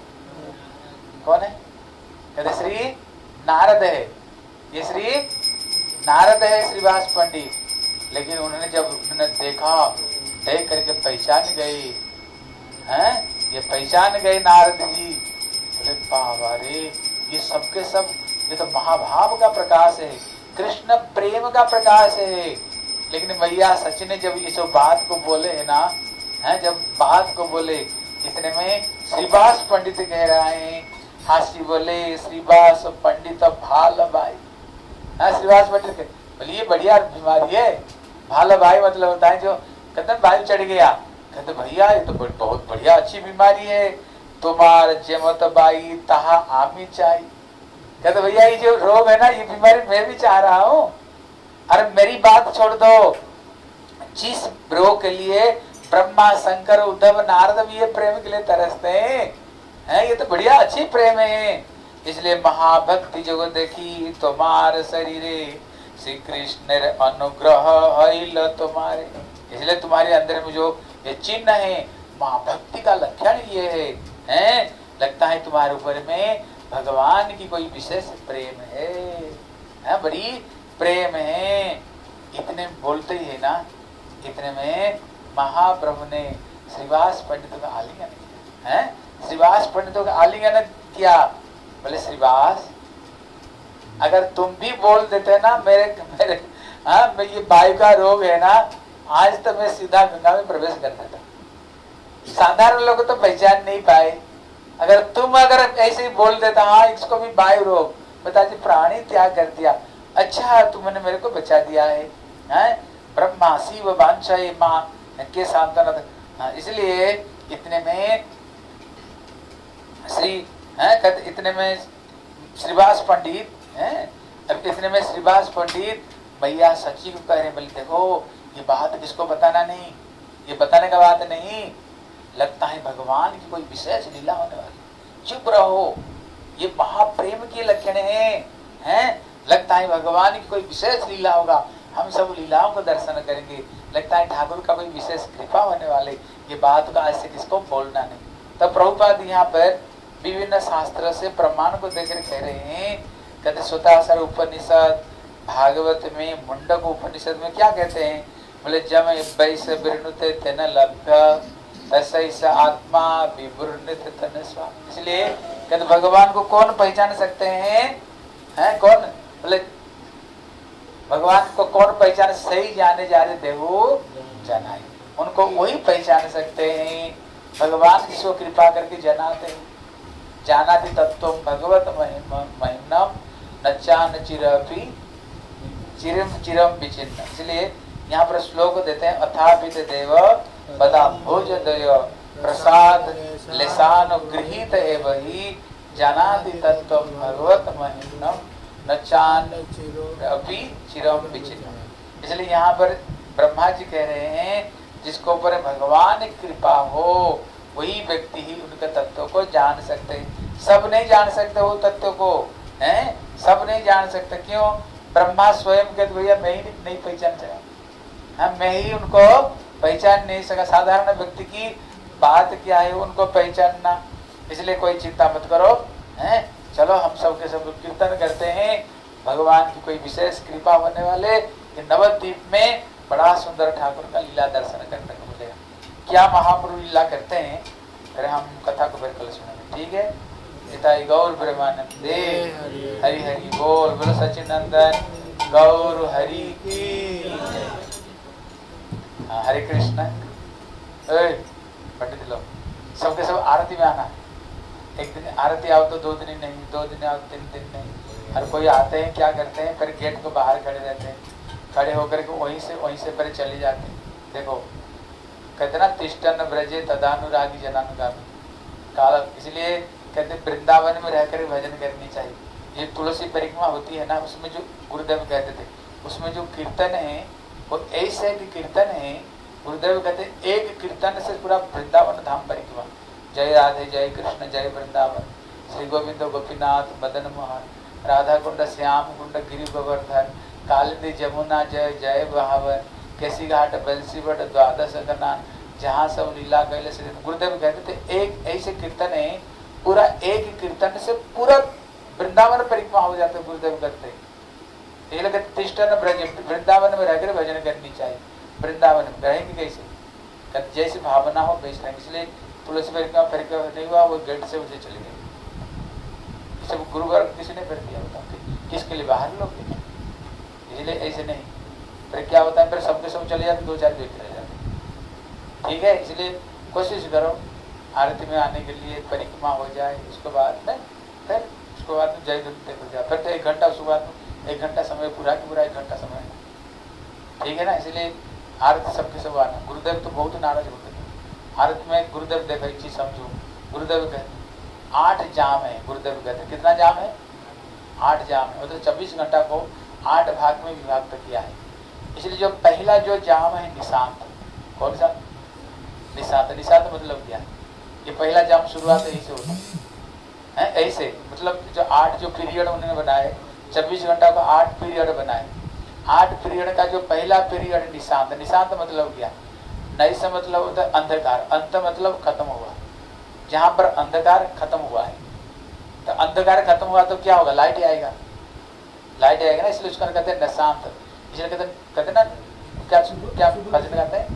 कौन है, कहते श्री नारद है, ये श्री नारद है श्रीवास पंडित। लेकिन उन्होंने जब उन्होंने देखा, देख करके पहचान गए, हैं, ये पहचान गए नारद जी। बोले बाबा रे, ये सबके सब ये तो महाभाव का प्रकाश है, कृष्ण प्रेम का प्रकाश है। लेकिन मैया सच ने जब ये सब बात को बोले है ना, है, जब बात को बोले, इतने में श्रीवास पंडित कह रहे हैं, हासी बोले श्रीवास पंडित भाल भाई, श्रीवास पंडित बोले ये बढ़िया बीमारी है। भाल भाई मतलब होता है जो कहते वायु चढ़ गया, कहते भैया ये तो बहुत बढ़िया अच्छी बीमारी है, तुम्हार जेमत बाई तहा आमी चाहिए। कहते भैया ये जो रोग है ना, ये बीमारी मैं भी चाह रहा हूँ, अरे मेरी बात छोड़ दो, जिस ब्रो के लिए ब्रह्मा शंकर उद्धव नारद भी ये प्रेम के लिए तरसते हैं, ये तो बढ़िया अच्छी प्रेम है। इसलिए महाभक्ति जगो देखी तुम्हारे शरीरे, श्री कृष्ण अनुग्रह हईल तुम्हारे। इसलिए तुम्हारे अंदर में जो ये चिन्ह है महाभक्ति का लक्षण ये है, लगता है तुम्हारे ऊपर में भगवान की कोई विशेष प्रेम है, बड़ी प्रेम है। इतने बोलते ही है ना, इतने में महाप्रभु ने श्रीवास पंडितों का आलिंगन किया है। श्रीवास पंडितों का आलिंगन किया, बोले श्रीवास अगर तुम भी बोल देते ना मेरे ये वायु का रोग है ना, आज तो मैं सीधा गंगा में प्रवेश कर देता। साधारण लोग तो पहचान नहीं पाए, अगर तुम ऐसे ही बोल देता हाँ इसको भी वायु रोग, बता जी प्राणी त्याग कर दिया, अच्छा तुमने मेरे को बचा दिया है, ब्रह्मा शिव वांछाए मां के सांत्वना। इसलिए इतने में इतने में श्रीवास पंडित इतने में श्रीवास पंडित भैया सची को कह रहे, बोले देखो ये बात किसको बताना नहीं, ये बताने का बात नहीं, लगता है भगवान की कोई विशेष लीला होने वाली, चुप रहो, ये महाप्रेम के लक्षण हैं, लगता है भगवान की कोई विशेष लीला होगा, हम सब लीलाओं को दर्शन करेंगे, लगता है ठाकुर का कोई विशेष कृपा होने वाले, ये बात का ऐसे किसको बोलना नहीं। तो प्रभुपाद यहाँ पर विभिन्न शास्त्र से प्रमाण को देकर कह रहे हैं, कहते स्वतः उपनिषद भागवत में मुंडक उपनिषद में क्या कहते हैं, बोले जम वैस विरनुते तेन लभ्य तसैस आत्मा विवृणित तन स्वामी। इसलिए कहते भगवान को कौन पहचान सकते हैं, कौन, बोले भगवान को कौन पहचान, सही जाने जा रहे देवो जनाई, उनको वही पहचान सकते हैं भगवान जिसको कृपा करके जनाते हैं। जानाति तत्व भगवत महिमनम नचान चिरपि चिरम चिरम विचिन्न। इसलिए यहाँ पर श्लोक देते हैं, अथापित देव बदा भोजदय प्रसाद लेसान गृहीत एव ही जानाति तत्व भगवत महिमनम नचान चिरपि चिरम विचिन्न। इसलिए यहाँ पर ब्रह्मा जी कह रहे हैं जिसको ऊपर भगवान की कृपा हो वही व्यक्ति ही उनके तत्व को जान सकते हैं। सब नहीं जान सकते वो तत्व को, हैं, सब नहीं जान सकते। क्यों? ब्रह्मा स्वयं के भैया मैं ही नहीं पहचान सका, मैं ही उनको पहचान नहीं सका। साधारण व्यक्ति की बात क्या है उनको पहचानना, इसलिए कोई चिंता मत करो, हैं, चलो हम सब के सब कीर्तन करते हैं, भगवान की कोई विशेष कृपा होने वाले नवद्वीप में बड़ा सुंदर ठाकुर का लीला दर्शन करने को मिलेगा। क्या महाप्रभु लीला करते हैं, अरे हम कथा को फिर कल सुनेंगे, ठीक है। निताई गौर ब्रह्मानंदे हरि हरि बोल, बोलो सच्चिदानंद गौर हरि की। हरे कृष्ण। पंडित लोग सबके सब आरती में आना, एक दिन आरती आओ तो 2 दिन नहीं, 2 दिन आओ 3 दिन नहीं। हर कोई आते हैं, क्या करते हैं, फिर गेट को बाहर खड़े रहते हैं, खड़े होकर के वहीं से फिर चले जाते हैं। देखो कहते ना तिष्ठन ब्रजे तदानुरागी जनानुगामी काल, इसलिए कहते वृंदावन में रहकर भजन करनी चाहिए। ये तुलसी परिक्रमा होती है ना, उसमें जो गुरुदेव कहते थे, उसमें जो कीर्तन है वो ऐसे कीर्तन है, गुरुदेव कहते एक कीर्तन से पूरा वृंदावन धाम परिक्रमा, जय राधे जय कृष्ण जय वृंदावन, श्री गोविंद गोपीनाथ मदन मोहन, राधा कुंड श्याम कुंड गिरि गोवर्धन, कालिंदी जमुना जय जय बहावन, केसी घाट बंसीवट द्वादश गनान, जहाँ सब लीला कैले श्री। गुरुदेव कहते थे एक ऐसे कीर्तन है, पूरा एक कीर्तन से पूरा वृंदावन परिक्रमा हो जाता है। गुरुदेव कहते ये लोग तिष्ठन ब्रज, वृंदावन में रहकर भजन करनी चाहिए। वृंदावन में रहेंगे कैसे, जैसे भावना हो वैसे रहेंगे। इसलिए तुलसी परिक्रमा नहीं हुआ, वो गेट से उसे चले गए। सब गुरुवर्ग किसी ने कर दिया, बताते किसके लिए, बाहर लोग, इसलिए ऐसे नहीं। फिर क्या होता है, फिर सबके सब चले जाते, 2-4 व्यक्ति रह जाते, ठीक है। इसलिए कोशिश करो आरती में आने के लिए, परिक्रमा हो जाए, उसके बाद में फिर उसके बाद में जय धुन हो जाए, फिर तो 1 घंटा उसके बाद में 1 घंटा समय, पूरा की पूरा 1 घंटा समय, ठीक है ना। इसलिए आरती सबके सब आना। गुरुदेव तो बहुत नाराज होते थे आरती में। गुरुदेव देखो एक चीज समझो, गुरुदेव कहते 8 जाम है, गुरुदेव कहते कितना जाम है, 8 जाम है, मतलब 24 घंटा को 8 भाग में विभक्त किया है। इसलिए जो पहला जो जाम है निशांत, कौन सा? निशांत। निशांत मतलब क्या? ये पहला जाम शुरुआत यही से होता है, ऐसे मतलब जो 8 जो पीरियड उन्होंने बनाए, 24 घंटा का 8 पीरियड बनाए। 8 पीरियड का जो पहला पीरियड निशांत। निशांत मतलब क्या? नहीं से मतलब होता है अंधकार, अंत मतलब खत्म हुआ, जहां पर अंधकार खत्म हुआ है। तो अंधकार खत्म हुआ तो क्या होगा? लाइट आएगा, लाइट आएगा ना, इसलिए उसका कहते हैं निशांत। इसलिए कहते ना, क्या क्या भजन गाते हैं?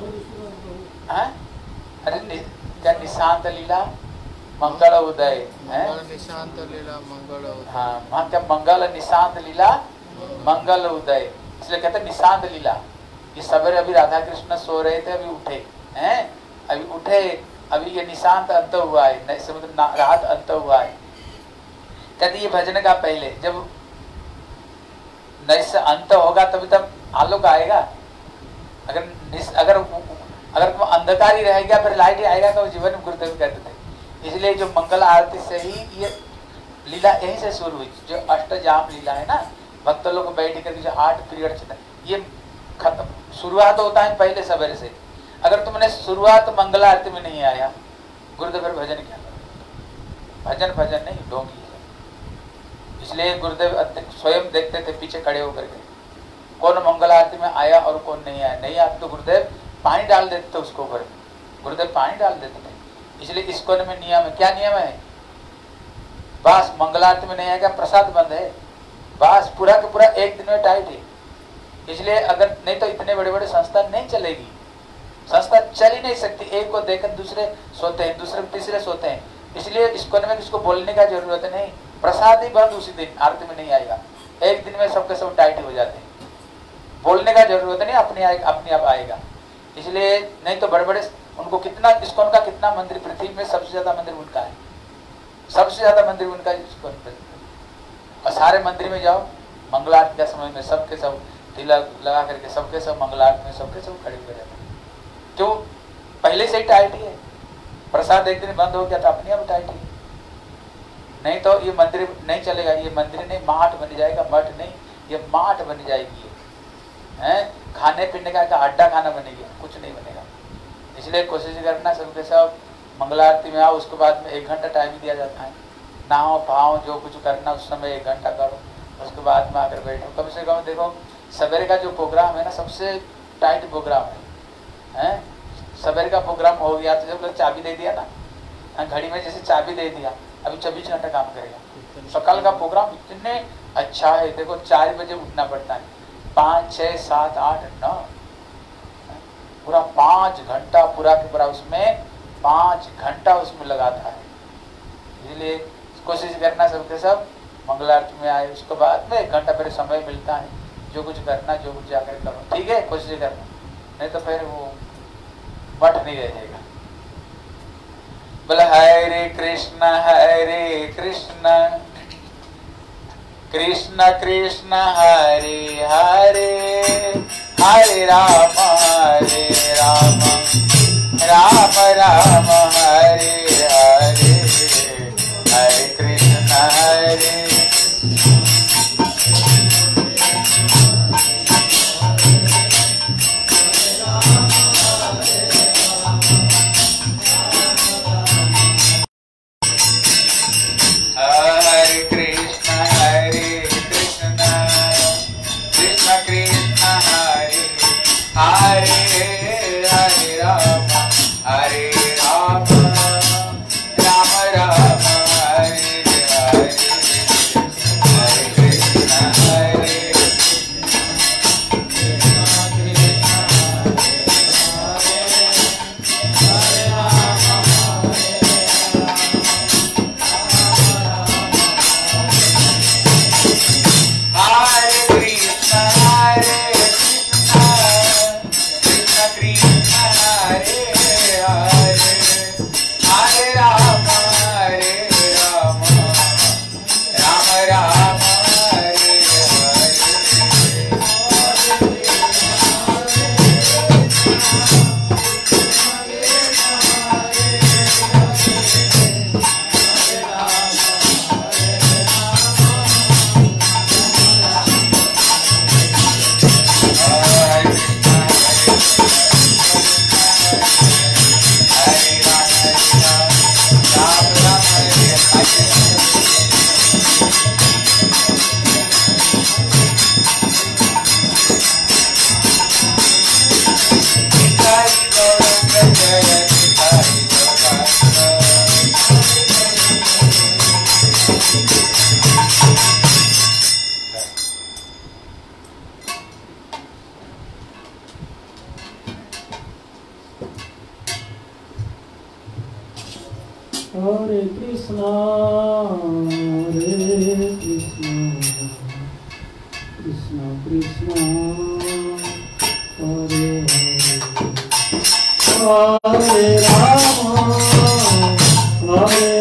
अरे क्या निशांत लीला मंगल उदय है, निशांत लीला मंगल उदय। हाँ, वहाँ क्या मंगल निशांत लीला मंगल उदय, इसलिए कहते हैं निशांत लीला। ये सवेरे अभी राधा कृष्ण सो रहे थे, अभी उठे हैं, अभी उठे, अभी ये निशांत अंत हुआ है, मतलब रात अंत हुआ है। कहते ये भजन का पहले जब नैस अंत होगा तभी तब आलोक आएगा। अगर अगर अगर तुम अंधकार ही रहेगा फिर लाइट ही आएगा, तो जीवन में गुरुदेव कहते थे। इसलिए जो मंगल आरती से ही ये लीला यहीं से शुरू हुई, जो अष्टजाम लीला है ना, भक्त लोग बैठ कर जो 8 पीरियड चलता है, ये खत्म शुरुआत होता है पहले सवेरे से। अगर तुमने शुरुआत मंगल आरती में नहीं आया, गुरुदेव फिर भजन क्या करो? भजन भजन नहीं, ढोंगी है। इसलिए गुरुदेव स्वयं देखते थे पीछे खड़े होकर के, कौन मंगल आरती में आया और कौन नहीं आया। नहीं आया तो गुरुदेव पानी डाल देते थे उसको ऊपर, गुरुदेव पानी डाल देते थे। इसलिए इस कोने में नियम है, क्या नियम है? बस मंगल आरती में नहीं आएगा, प्रसाद बंद है, बस पूरा का पूरा एक दिन में टाइट है। इसलिए अगर नहीं तो इतने बड़े बड़े संस्था नहीं चलेगी, संस्था चल ही नहीं सकती। एक को देखकर दूसरे सोते हैं, दूसरे तीसरे सोते हैं। इसलिए इस कोने में किसको बोलने का जरूरत नहीं, प्रसाद ही बंद उसी दिन, आरती में नहीं आएगा, एक दिन में सबके सब टाइट हो जाते हैं, बोलने का जरूरत नहीं, अपने आप आएगा। इसलिए नहीं तो बड़े बड़े उनको कितना, इसको उनका कितना मंदिर, पृथ्वी में सबसे ज्यादा मंदिर उनका है, सबसे ज्यादा मंदिर उनका इसको। और सारे मंदिर में जाओ मंगल आरती के समय में सबके सब तिलक लगा करके सबके सब मंगल आरती में सबके सब खड़े हुए रहते हैं। क्यों? पहले से ही टाइट ही है। प्रसाद एक दिन बंद हो गया तो अपने आप टाइट ही, नहीं तो ये मंदिर नहीं चलेगा। ये मंदिर नहीं, माठ बन जाएगा, मठ नहीं, ये माठ बन जाएगी है, खाने पीने का अड्डा खाना बनेगी, कुछ नहीं बनेगा। इसलिए कोशिश करना सबके सब मंगल आरती में आओ, उसके बाद में 1 घंटा टाइम दिया जाता है, नहाओ पाओ, जो कुछ करना उस समय 1 घंटा करो, उसके बाद में आकर बैठो। कम से कम देखो सवेरे का जो प्रोग्राम है ना, सबसे टाइट प्रोग्राम है। सवेरे का प्रोग्राम हो गया तो जब चाबी दे दिया ना, घड़ी में जैसे चाबी दे दिया, अभी 24 घंटा काम करेगा। सकाल का प्रोग्राम इतने अच्छा है, देखो 4 बजे उठना पड़ता है, 5, 6, 7, 8, 9 पूरा 5 घंटा पूरा के पूरा, उसमें 5 घंटा उसमें लगाता है। इसलिए कोशिश करना सबके सब मंगल आरती में आए, उसके बाद में 1 घंटा पहले समय मिलता है, जो कुछ करना जो कुछ जाकर करो, ठीक है, कोशिश करना, नहीं तो फिर वो मठ नहीं रहेगा। बोला हरे कृष्ण कृष्ण कृष्ण हरे हरे, हरे राम राम राम हरे हरे, हरे Krishna Hare Hare Hare Ram Hare Krishna, Krishna Krishna, Hare Hare, Hare Rama, Hare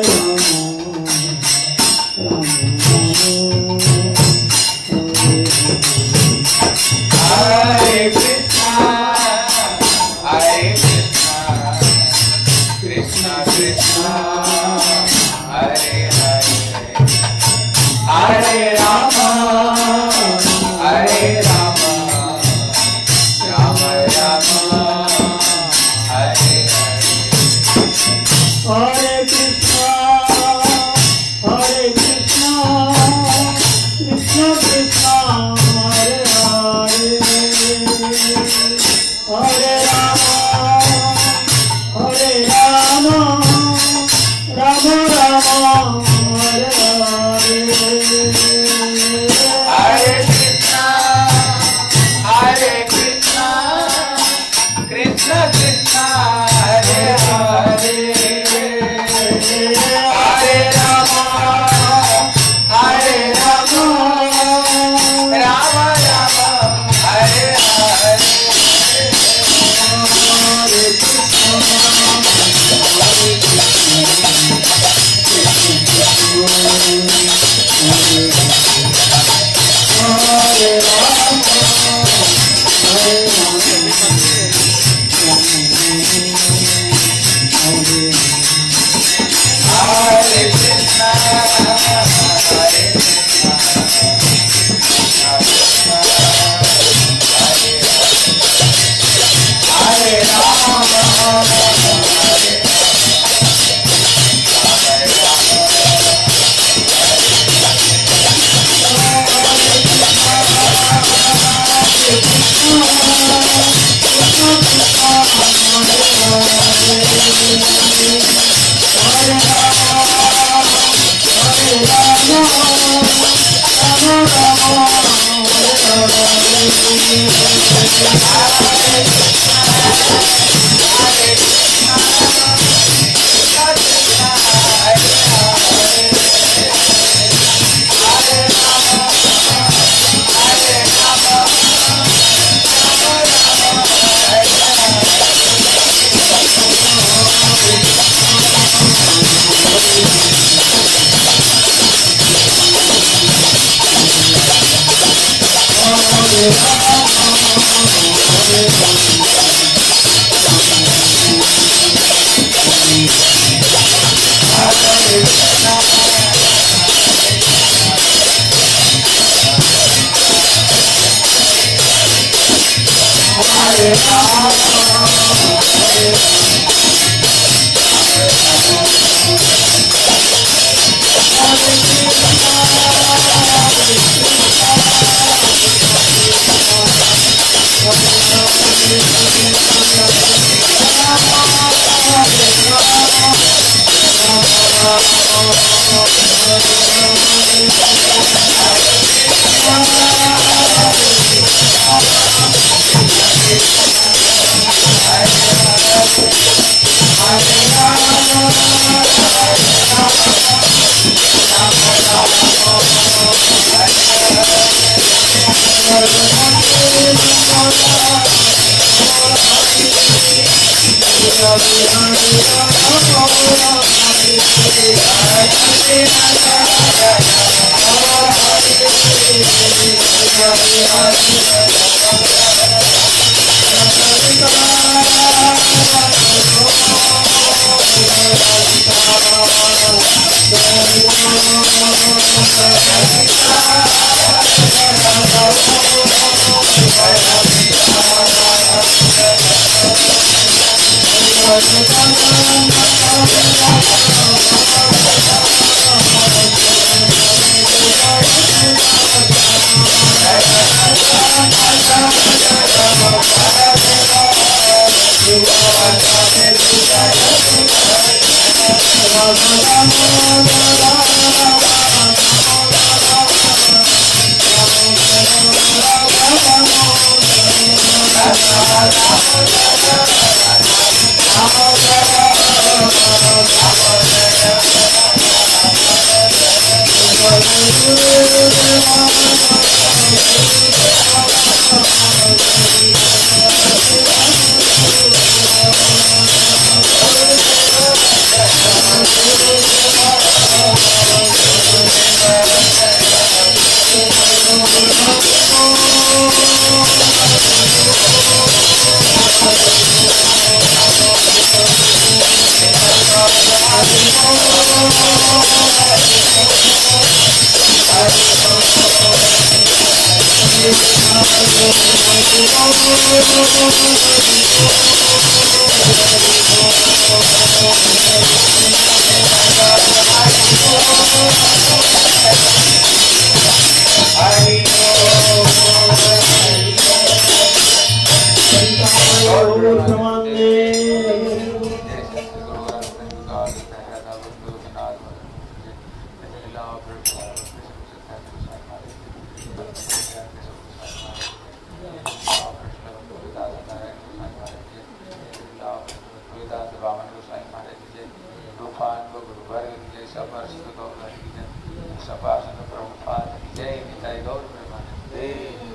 सपासन Prabhupada जय निताई गौर प्रेमानंद।